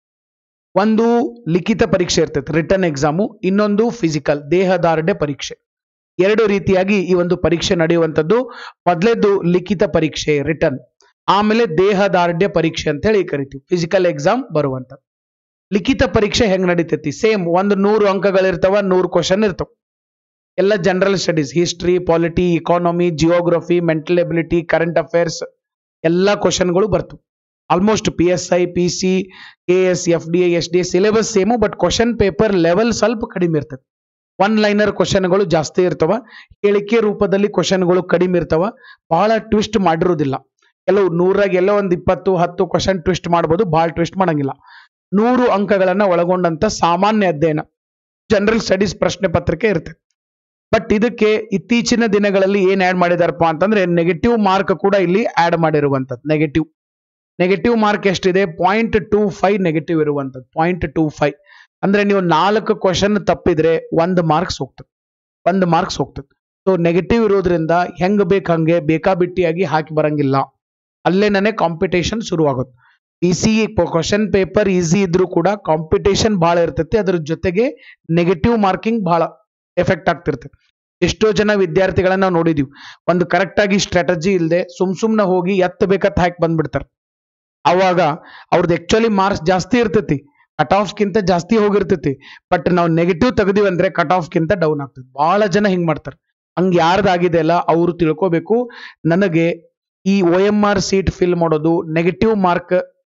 ಒಂದು ಲಿಖಿತ ಪರೀಕ್ಷೆ ಇರ್ತೈತೆ, ರಿಟರ್ನ್ ಎಕ್ಸಾಮು. ಇನ್ನೊಂದು ಫಿಸಿಕಲ್, ದೇಹದಾರ್ಢ್ಯ ಪರೀಕ್ಷೆ. 2 ರೀತಿಯಾಗಿ ಈ ಒಂದು ಪರೀಕ್ಷೆ ನಡೆಯುವಂಥದ್ದು. ಮೊದಲೇದು ಲಿಖಿತ ಪರೀಕ್ಷೆ ರಿಟರ್ನ್, ಆಮೇಲೆ ದೇಹದಾರ್ಢ್ಯ ಪರೀಕ್ಷೆ ಅಂತ ಹೇಳಿ ಕರಿತೀವಿ, ಫಿಸಿಕಲ್ ಎಕ್ಸಾಮ್ ಬರುವಂಥದ್ದು. ಲಿಖಿತ ಪರೀಕ್ಷೆ ಹೆಂಗ್ ನಡೀತೈತಿ? ಸೇಮ್, ಒಂದು 100 ಅಂಕಗಳಿರ್ತಾವ, 100 ಕ್ವಶನ್ ಇರ್ತಾವ. ಎಲ್ಲ general studies, history, polity, economy, geography, mental ability, current affairs ಎಲ್ಲ ಕ್ವಶನ್ಗಳು ಬರ್ತವೆ. Almost PSI, PC, KS, FDI, SDI syllabus same, but question paper level ಸ್ವಲ್ಪ ಕಡಿಮೆ ಇರ್ತದೆ. 1 ಲೈನರ್ ಕ್ವಶನ್ಗಳು ಜಾಸ್ತಿ ಇರ್ತವ, ಹೇಳಿಕೆ ರೂಪದಲ್ಲಿ ಕ್ವಶನ್ಗಳು ಕಡಿಮೆ ಇರ್ತವ, ಬಹಳ ಟ್ವಿಸ್ಟ್ ಮಾಡಿರೋದಿಲ್ಲ. ಕೆಲವು 100ರಾಗ ಎಲ್ಲೋ ಒಂದು 20, 10 ಕ್ವಶನ್ ಟ್ವಿಸ್ಟ್ ಮಾಡ್ಬೋದು, ಬಹಳ ಟ್ವಿಸ್ಟ್ ಮಾಡಂಗಿಲ್ಲ. 100 ಅಂಕಗಳನ್ನ ಒಳಗೊಂಡಂತ ಸಾಮಾನ್ಯ ಅಧ್ಯಯನ ಜನರಲ್ ಸ್ಟಡೀಸ್ ಪ್ರಶ್ನೆ ಪತ್ರಿಕೆ ಇರುತ್ತೆ. ಬಟ್ ಇದಕ್ಕೆ ಇತ್ತೀಚಿನ ದಿನಗಳಲ್ಲಿ ಏನ್ ಆಡ್ ಮಾಡಿದಾರಪ್ಪ ಅಂತಂದ್ರೆ ನೆಗೆಟಿವ್ ಮಾರ್ಕ್ ಕೂಡ ಇಲ್ಲಿ ಆಡ್ ಮಾಡಿರುವಂತದ್ದು. ನೆಗೆಟಿವ್ ಮಾರ್ಕ್ ಎಷ್ಟಿದೆ? 0.25 ನೆಗೆಟಿವ್ ಇರುವಂತದ್ದು. 0.25 ಅಂದ್ರೆ ನೀವು 4 ಕ್ವಶನ್ ತಪ್ಪಿದ್ರೆ 1 ಮಾರ್ಕ್ಸ್ ಹೋಗ್ತದೆ. ಸೊ ನೆಗೆಟಿವ್ ಇರೋದ್ರಿಂದ ಹೆಂಗ್ ಬೇಕು ಹಂಗೆ ಬೇಕಾಬಿಟ್ಟಿಯಾಗಿ ಹಾಕಿ ಬರಂಗಿಲ್ಲ. ಅಲ್ಲೇ ನನಗೆ ಕಾಂಪಿಟೇಷನ್ ಶುರುವಾಗುತ್ತೆ. PC ಕ್ವಶನ್ ಪೇಪರ್ ಈಸಿ ಇದ್ರೂ ಕೂಡ ಕಾಂಪಿಟೇಷನ್ ಬಹಳ ಇರ್ತೈತಿ. ಅದ್ರ ಜೊತೆಗೆ ನೆಗೆಟಿವ್ ಮಾರ್ಕಿಂಗ್ ಬಹಳ ಎಫೆಕ್ಟ್ ಆಗ್ತಿರ್ತದೆ. ಎಷ್ಟೋ ಜನ ವಿದ್ಯಾರ್ಥಿಗಳನ್ನ ನಾವು ನೋಡಿದೀವಿ, ಒಂದು ಕರೆಕ್ಟ್ ಆಗಿ ಸ್ಟ್ರಾಟಜಿ ಇಲ್ಲದೆ ಸುಮ್ನೆ ಹೋಗಿ ಬೇಕತ್ ಹಾಕಿ ಬಂದ್ಬಿಡ್ತಾರೆ. ಅವಾಗ ಅವ್ರದ್ದು ಆಕ್ಚುಲಿ ಮಾರ್ಕ್ಸ್ ಜಾಸ್ತಿ ಇರ್ತೈತಿ, ಕಟ್ ಆಫ್ ಕಿಂತ ಜಾಸ್ತಿ ಹೋಗಿರ್ತೈತಿ. ಬಟ್ ನಾವು ನೆಗೆಟಿವ್ ತೆಗೆದಿವಿ ಅಂದ್ರೆ ಕಟ್ ಆಫ್ ಕಿಂತ ಡೌನ್ ಆಗ್ತದೆ. ಬಹಳ ಜನ ಹಿಂಗ್ ಮಾಡ್ತಾರೆ. ಹಂಗ ಯಾರ್ದಾಗಿದೆ ಅಲ್ಲ ಅವರು ತಿಳ್ಕೋಬೇಕು, ನನಗೆ ಈ OMR ಸೀಟ್ ಫಿಲ್ ಮಾಡೋದು, ನೆಗೆಟಿವ್ ಮಾರ್ಕ್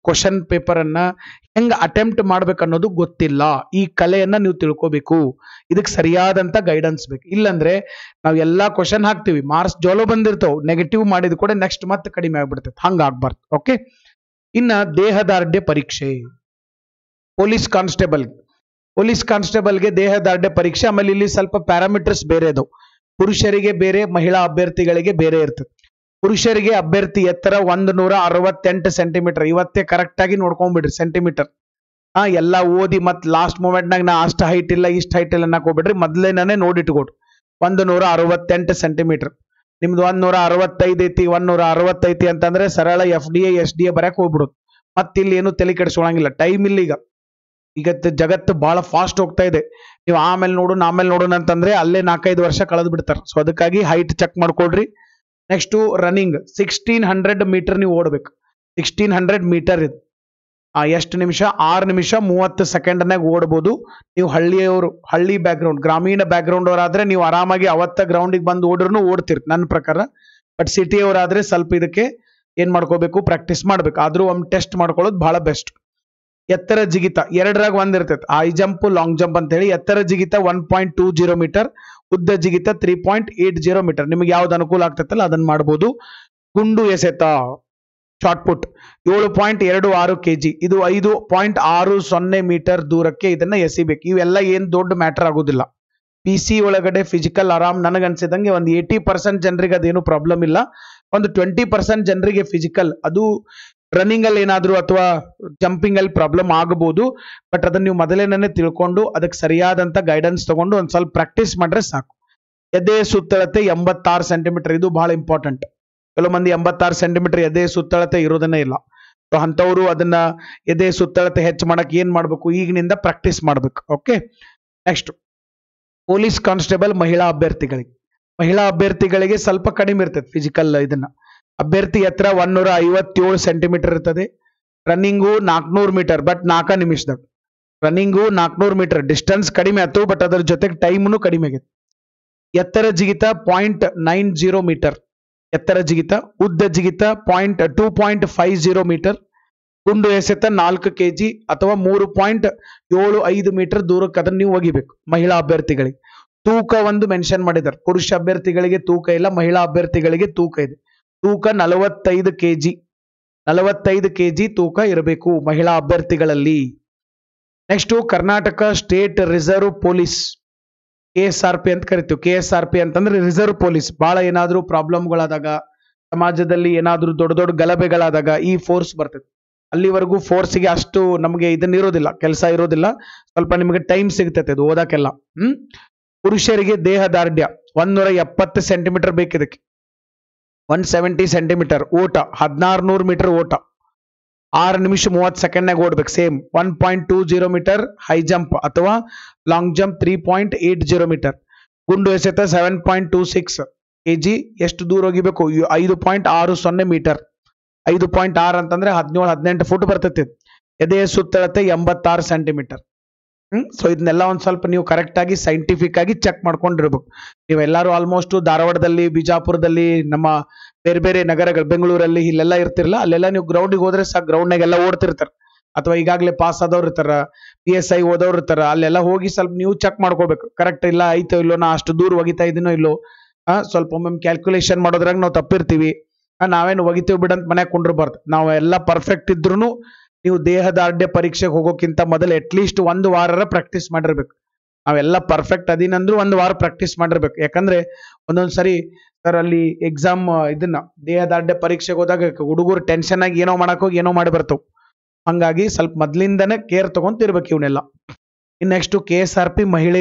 ಕ್ವಶನ್ ಪೇಪರ್ ಅನ್ನ ಹೆಂಗ್ ಅಟೆಂಪ್ಟ್ ಮಾಡ್ಬೇಕು ಅನ್ನೋದು ಗೊತ್ತಿಲ್ಲ. ಈ ಕಲೆಯನ್ನ ನೀವು ತಿಳ್ಕೋಬೇಕು. ಇದಕ್ಕೆ ಸರಿಯಾದಂತ ಗೈಡೆನ್ಸ್ ಬೇಕು. ಇಲ್ಲಂದ್ರೆ ನಾವ್ ಎಲ್ಲಾ ಕ್ವಶನ್ ಹಾಕ್ತಿವಿ, ಮಾರ್ಕ್ಸ್ ಜೋಲೋ ಬಂದಿರ್ತಾವ, ನೆಗೆಟಿವ್ ಮಾಡಿದ ಕೂಡ ನೆಕ್ಸ್ಟ್ ಮತ್ತೆ ಕಡಿಮೆ ಆಗ್ಬಿಡ್ತೈತೆ. ಹಂಗ ಆಗ್ಬಾರ್ದು. ಓಕೆ. ಇನ್ನ ದೇಹದಾರ್ಢ್ಯ ಪರೀಕ್ಷೆ. ಪೊಲೀಸ್ ಕಾನ್ಸ್ಟೇಬಲ್ಗೆ ದೇಹದಾರ್ಢ್ಯ ಪರೀಕ್ಷೆ. ಆಮೇಲೆ ಇಲ್ಲಿ ಸ್ವಲ್ಪ ಪ್ಯಾರಾಮೀಟರ್ಸ್ ಬೇರೆ ಅದು. ಪುರುಷರಿಗೆ ಬೇರೆ, ಮಹಿಳಾ ಅಭ್ಯರ್ಥಿಗಳಿಗೆ ಬೇರೆ ಇರ್ತದೆ. ಪುರುಷರಿಗೆ ಅಭ್ಯರ್ಥಿ ಎತ್ತರ 168 ಸೆಂಟಿಮೀಟರ್. ಇವತ್ತೇ ಕರೆಕ್ಟ್ ಆಗಿ ನೋಡ್ಕೊಂಡ್ಬಿಡ್ರಿ ಸೆಂಟಿಮೀಟರ್. ಎಲ್ಲ ಓದಿ ಮತ್ ಲಾಸ್ಟ್ ಮೂಮೆಂಟ್ ನಾಗ ನಾ ಅಷ್ಟು ಹೈಟ್ ಇಲ್ಲ ಇಷ್ಟು ಹೈಟ್ ಇಲ್ಲ ಅನ್ನಕ್ ಹೋಗ್ಬಿಡ್ರಿ. ಮೊದ್ಲೇನೇ ನೋಡಿಟ್ಕೊಡ್ರಿ 168 ಸೆಂಟಿಮೀಟರ್. ನಿಮ್ದು 165 ಐತಿ 160 ಐತಿ ಅಂತಂದ್ರೆ ಸರಳ FDA SDA ಬರಕ್ ಹೋಗ್ಬಿಡುದು. ಮತ್ ಇಲ್ಲಿ ಏನು ತಲೆ ಕೆಡಿಸ್ಕೊಳಂಗಿಲ್ಲ. ಟೈಮ್ ಇಲ್ಲ. ಈಗ ಜಗತ್ತು ಬಹಳ ಫಾಸ್ಟ್ ಹೋಗ್ತಾ ಇದೆ. ನೀವು ಆಮೇಲೆ ನೋಡೋಣ ಅಂತಂದ್ರೆ ಅಲ್ಲೇ 4-5 ವರ್ಷ ಕಳೆದು ಬಿಡ್ತಾರೆ. ಸೊ ಅದಕ್ಕಾಗಿ ಹೈಟ್ ಚೆಕ್ ಮಾಡ್ಕೊಡ್ರಿ. ನೆಕ್ಸ್ಟ್ ರನ್ನಿಂಗ್ 1600 ಮೀಟರ್ ನೀವು ಓಡ್ಬೇಕು. 1600 ಮೀಟರ್ ಇದು ಎಷ್ಟು ನಿಮಿಷ? 6 ನಿಮಿಷ 30 ಸೆಕೆಂಡ್ನಾಗ ಓಡ್ಬೋದು. ನೀವು ಹಳ್ಳಿ ಬ್ಯಾಕ್ಗ್ರೌಂಡ್, ಗ್ರಾಮೀಣ ಬ್ಯಾಕ್ಗ್ರೌಂಡ್ ಅವರಾದ್ರೆ ನೀವು ಆರಾಮಾಗಿ ಅವತ್ತ ಗ್ರೌಂಡಿಗೆ ಬಂದು ಓಡ್ರೂ ಓಡ್ತಿರ್ ನನ್ನ ಪ್ರಕಾರ. ಬಟ್ ಸಿಟಿ ಅವರಾದ್ರೆ ಸ್ವಲ್ಪ ಇದಕ್ಕೆ ಏನ್ ಮಾಡ್ಕೋಬೇಕು, ಪ್ರಾಕ್ಟೀಸ್ ಮಾಡ್ಬೇಕು. ಆದ್ರೂ ಒಮ್ಮೆ ಟೆಸ್ಟ್ ಮಾಡ್ಕೊಳ್ಳೋದು ಬಹಳ ಬೆಸ್ಟ್. ಎತ್ತರ ಜಿಗಿತ ಎರಡರಾಗ ಒಂದಿರ್ತೈತೆ, ಹೈ ಜಂಪ್ ಲಾಂಗ್ ಜಂಪ್ ಅಂತ ಹೇಳಿ. ಎತ್ತರ ಜಿಗಿತ 1.20 ಮೀಟರ್, ಉದ್ದ ಜಿಗಿತ 3.80 ಮೀಟರ್. ನಿಮಗೆ ಯಾವ್ದು ಅನುಕೂಲ ಆಗ್ತೈತಲ್ಲ ಅದನ್ನ ಮಾಡ್ಬೋದು. ಗುಂಡು ಎಸೆತ ಶಾರ್ಟ್ ಪುಟ್ 7.26 kg. ಇದು 5.60 ಮೀಟರ್ ದೂರಕ್ಕೆ ಇದನ್ನ ಎಸಿಬೇಕು. ಇವೆಲ್ಲ ಏನ್ ದೊಡ್ಡ ಮ್ಯಾಟರ್ ಆಗೋದಿಲ್ಲ. PC ಒಳಗಡೆ ಫಿಸಿಕಲ್ ಆರಾಮ್ ನನಗನ್ಸಿದಂಗೆ ಒಂದು 80% ಜನರಿಗೆ ಅದೇನು ಪ್ರಾಬ್ಲಮ್ ಇಲ್ಲ. ಒಂದು 20% ಜನರಿಗೆ ಫಿಸಿಕಲ್, ಅದು ರನ್ನಿಂಗ್ ಅಲ್ಲಿ ಏನಾದ್ರು ಅಥವಾ ಜಂಪಿಂಗ್ ಅಲ್ಲಿ ಪ್ರಾಬ್ಲಮ್ ಆಗಬಹುದು. ಬಟ್ ಅದನ್ನ ನೀವು ಮೊದಲೇನೇ ತಿಳ್ಕೊಂಡು ಅದಕ್ಕೆ ಸರಿಯಾದಂತ ಗೈಡೆನ್ಸ್ ತಗೊಂಡು ಒಂದ್ ಸ್ವಲ್ಪ ಪ್ರಾಕ್ಟೀಸ್ ಮಾಡ್ರೆ ಸಾಕು. ಎದೆ ಸುತ್ತಳತೆ 86 ಸೆಂಟಿಮೀಟರ್. ಇದು ಬಹಳ ಇಂಪಾರ್ಟೆಂಟ್. ಕೆಲವು ಮಂದಿ 86 ಸೆಂಟಿಮೀಟರ್ ಎದೆ ಸುತ್ತಳತೆ ಇರೋದನ್ನೇ ಇಲ್ಲ. ಸೊ ಅಂತವ್ರು ಅದನ್ನ ಎದೆ ಸುತ್ತಳತೆ ಹೆಚ್ಚು ಮಾಡಕ್ ಏನ್ ಮಾಡ್ಬೇಕು, ಈಗಿನಿಂದ ಪ್ರಾಕ್ಟೀಸ್ ಮಾಡ್ಬೇಕು. ಓಕೆ. ನೆಕ್ಸ್ಟ್ ಪೊಲೀಸ್ ಕಾನ್ಸ್ಟೇಬಲ್ ಮಹಿಳಾ ಅಭ್ಯರ್ಥಿಗಳಿಗೆ ಸ್ವಲ್ಪ ಕಡಿಮೆ ಇರ್ತದೆ ಫಿಸಿಕಲ್. ಇದನ್ನ ಅಭ್ಯರ್ಥಿ ಎತ್ತರ 157 ಸೆಂಟಿಮೀಟರ್ ಇರ್ತದೆ. ರನ್ನಿಂಗು 400 ಮೀಟರ್, ಬಟ್ 4 ನಿಮಿಷದಾಗ. ರನ್ನಿಂಗು 400 ಮೀಟರ್, ಡಿಸ್ಟೆನ್ಸ್ ಕಡಿಮೆ ಆಯ್ತು, ಬಟ್ ಅದರ ಜೊತೆಗೆ ಟೈಮ್ನು ಕಡಿಮೆ ಆಗೈತೆ. ಎತ್ತರ ಜಿಗಿತ 0.90 ಮೀಟರ್ ಎತ್ತರ ಜಿಗಿತ. ಉದ್ದ ಜಿಗಿತ 2.50 ಮೀಟರ್. ಗುಂಡು ಎಸೆತ 4 kg ಅಥವಾ 3.75 ಮೀಟರ್ ದೂರಕ್ಕೆ ಅದನ್ನ ನೀವು ಒಗಿಬೇಕು ಮಹಿಳಾ ಅಭ್ಯರ್ಥಿಗಳಿಗೆ. ತೂಕ ಒಂದು ಮೆನ್ಷನ್ ಮಾಡಿದ್ದಾರೆ. ಪುರುಷ ಅಭ್ಯರ್ಥಿಗಳಿಗೆ ತೂಕ ಇಲ್ಲ, ಮಹಿಳಾ ಅಭ್ಯರ್ಥಿಗಳಿಗೆ ತೂಕ ಇದೆ. ತೂಕ 45 kg ತೂಕ ಇರಬೇಕು ಮಹಿಳಾ ಅಭ್ಯರ್ಥಿಗಳಲ್ಲಿ. Next Karnataka state reserve police, KSRP ಅಂತ ಕರಿತೀವಿ. KSRP ಅಂತಂದ್ರೆ ರಿಸರ್ವ್ ಪೊಲೀಸ್. ಬಹಳ ಏನಾದ್ರೂ ಪ್ರಾಬ್ಲಮ್ಗಳಾದಾಗ, ಸಮಾಜದಲ್ಲಿ ಏನಾದ್ರೂ ದೊಡ್ಡ ದೊಡ್ಡ ಗಲಭೆಗಳಾದಾಗ ಈ ಫೋರ್ಸ್ ಬರ್ತದೆ. ಅಲ್ಲಿವರೆಗೂ ಫೋರ್ಸ್ಗೆ ಅಷ್ಟು ನಮಗೆ ಇದನ್ನ ಇರೋದಿಲ್ಲ, ಕೆಲಸ ಇರೋದಿಲ್ಲ. ಸ್ವಲ್ಪ ನಿಮಗೆ ಟೈಮ್ ಸಿಗ್ತೈತೆ ಅದು ಓದಕ್ಕೆಲ್ಲ. ಪುರುಷರಿಗೆ ದೇಹದಾರ್ಢ್ಯ 170 ಸೆಂಟಿಮೀಟರ್ ಬೇಕಿದಕ್ಕೆ. 170 ಸೆಂಟಿಮೀಟರ್. ಓಟ 1600 ಮೀಟರ್ ಓಟ, 6 ನಿಮಿಷ 30 ಸೆಕೆಂಡ್ನಾಗ ಓಡ್ಬೇಕು. ಸೇಮ್ 1.20 ಮೀಟರ್ ಹೈ ಜಂಪ್ ಅಥವಾ ಲಾಂಗ್ ಜಂಪ್ 3.80 ಮೀಟರ್. ಗುಂಡು ಎಸೆತ 7.26 kg. ಎಷ್ಟು ದೂರ ಹೋಗಿಬೇಕು? 5.60 ಮೀಟರ್. 5.6 ಅಂತಂದ್ರೆ 17-18 ಫುಟ್ ಬರ್ತೈತಿ. ಎದೆಯ ಸುತ್ತಳತೆ 86 ಸೆಂಟಿಮೀಟರ್. ಸೊ ಇದನ್ನೆಲ್ಲ ಒಂದ್ ಸ್ವಲ್ಪ ನೀವು ಕರೆಕ್ಟ್ ಆಗಿ ಸೈಂಟಿಫಿಕ್ ಆಗಿ ಚೆಕ್ ಮಾಡ್ಕೊಂಡಿರ್ಬೇಕು. ನೀವೆಲ್ಲರೂ ಆಲ್ಮೋಸ್ಟ್ ಧಾರವಾಡದಲ್ಲಿ, ಬಿಜಾಪುರದಲ್ಲಿ, ನಮ್ಮ ಬೇರೆ ಬೇರೆ ನಗರಗಳು, ಬೆಂಗಳೂರಲ್ಲಿ ಇಲ್ಲೆಲ್ಲ ಇರ್ತಿರಲ್ಲ, ಅಲ್ಲೆಲ್ಲ ನೀವು ಗ್ರೌಂಡಿಗೆ ಹೋದ್ರೆ ಸಾಕು, ಗ್ರೌಂಡ್ನಾಗೆಲ್ಲ ಓಡ್ತಿರ್ತಾರ. ಅಥವಾ ಈಗಾಗಲೇ ಪಾಸ್ ಆದವ್ರು ಇರ್ತಾರ, PSI ಓದವ್ರು ಇರ್ತಾರ. ಅಲ್ಲೆಲ್ಲ ಹೋಗಿ ಸ್ವಲ್ಪ ನೀವು ಚೆಕ್ ಮಾಡ್ಕೋಬೇಕು, ಕರೆಕ್ಟ್ ಇಲ್ಲ ಐತೋ ಇಲ್ಲೋ, ನಾ ಅಷ್ಟು ದೂರ ಒಗಿತಾ ಇದೀನೋ ಇಲ್ಲೋ. ಸ್ವಲ್ಪ ಒಮ್ಮೆ ಕ್ಯಾಲ್ಕುಲೇಷನ್ ಮಾಡೋದ್ರಾಗ ನಾವು ತಪ್ಪಿರ್ತೀವಿ. ನಾವೇನು ಒಗಿತೀವಿ ಬಿಡಂತ ಮನ್ಯಾಗ ಕುಂಡ್ರಬಾರ್ದು. ನಾವು ಎಲ್ಲ ಪರ್ಫೆಕ್ಟ್ ಇದ್ರು ನೀವು ದೇಹದಾರ್ಢ್ಯ ಪರೀಕ್ಷೆಗೆ ಹೋಗೋಕ್ಕಿಂತ ಮೊದಲು ಅಟ್ಲೀಸ್ಟ್ 1 ವಾರ ಪ್ರಾಕ್ಟೀಸ್ ಮಾಡಿರ್ಬೇಕು. ನಾವೆಲ್ಲ ಪರ್ಫೆಕ್ಟ್ ಅದೀನಂದ್ರೂ 1 ವಾರ ಪ್ರಾಕ್ಟೀಸ್ ಮಾಡಿರ್ಬೇಕು. ಯಾಕಂದ್ರೆ ಒಂದೊಂದ್ಸರಿ ಸರ್ ಅಲ್ಲಿ ಎಕ್ಸಾಮ್ ಇದನ್ನ ದೇಹದಾರ್ಢ್ಯ ಪರೀಕ್ಷೆಗೆ ಹೋದಾಗ ಹುಡುಗರು ಟೆನ್ಷನ್ ಆಗಿ ಏನೋ ಮಾಡಕ್ ಹೋಗಿ ಏನೋ ಮಾಡಿ ಬರ್ತಾವ. ಹಂಗಾಗಿ ಸ್ವಲ್ಪ ಮೊದ್ಲಿಂದನೇ ಕೇರ್ ತಗೊಂತಿರ್ಬೇಕು ಇವನ್ನೆಲ್ಲ. ನೆಕ್ಸ್ಟ್ KSRP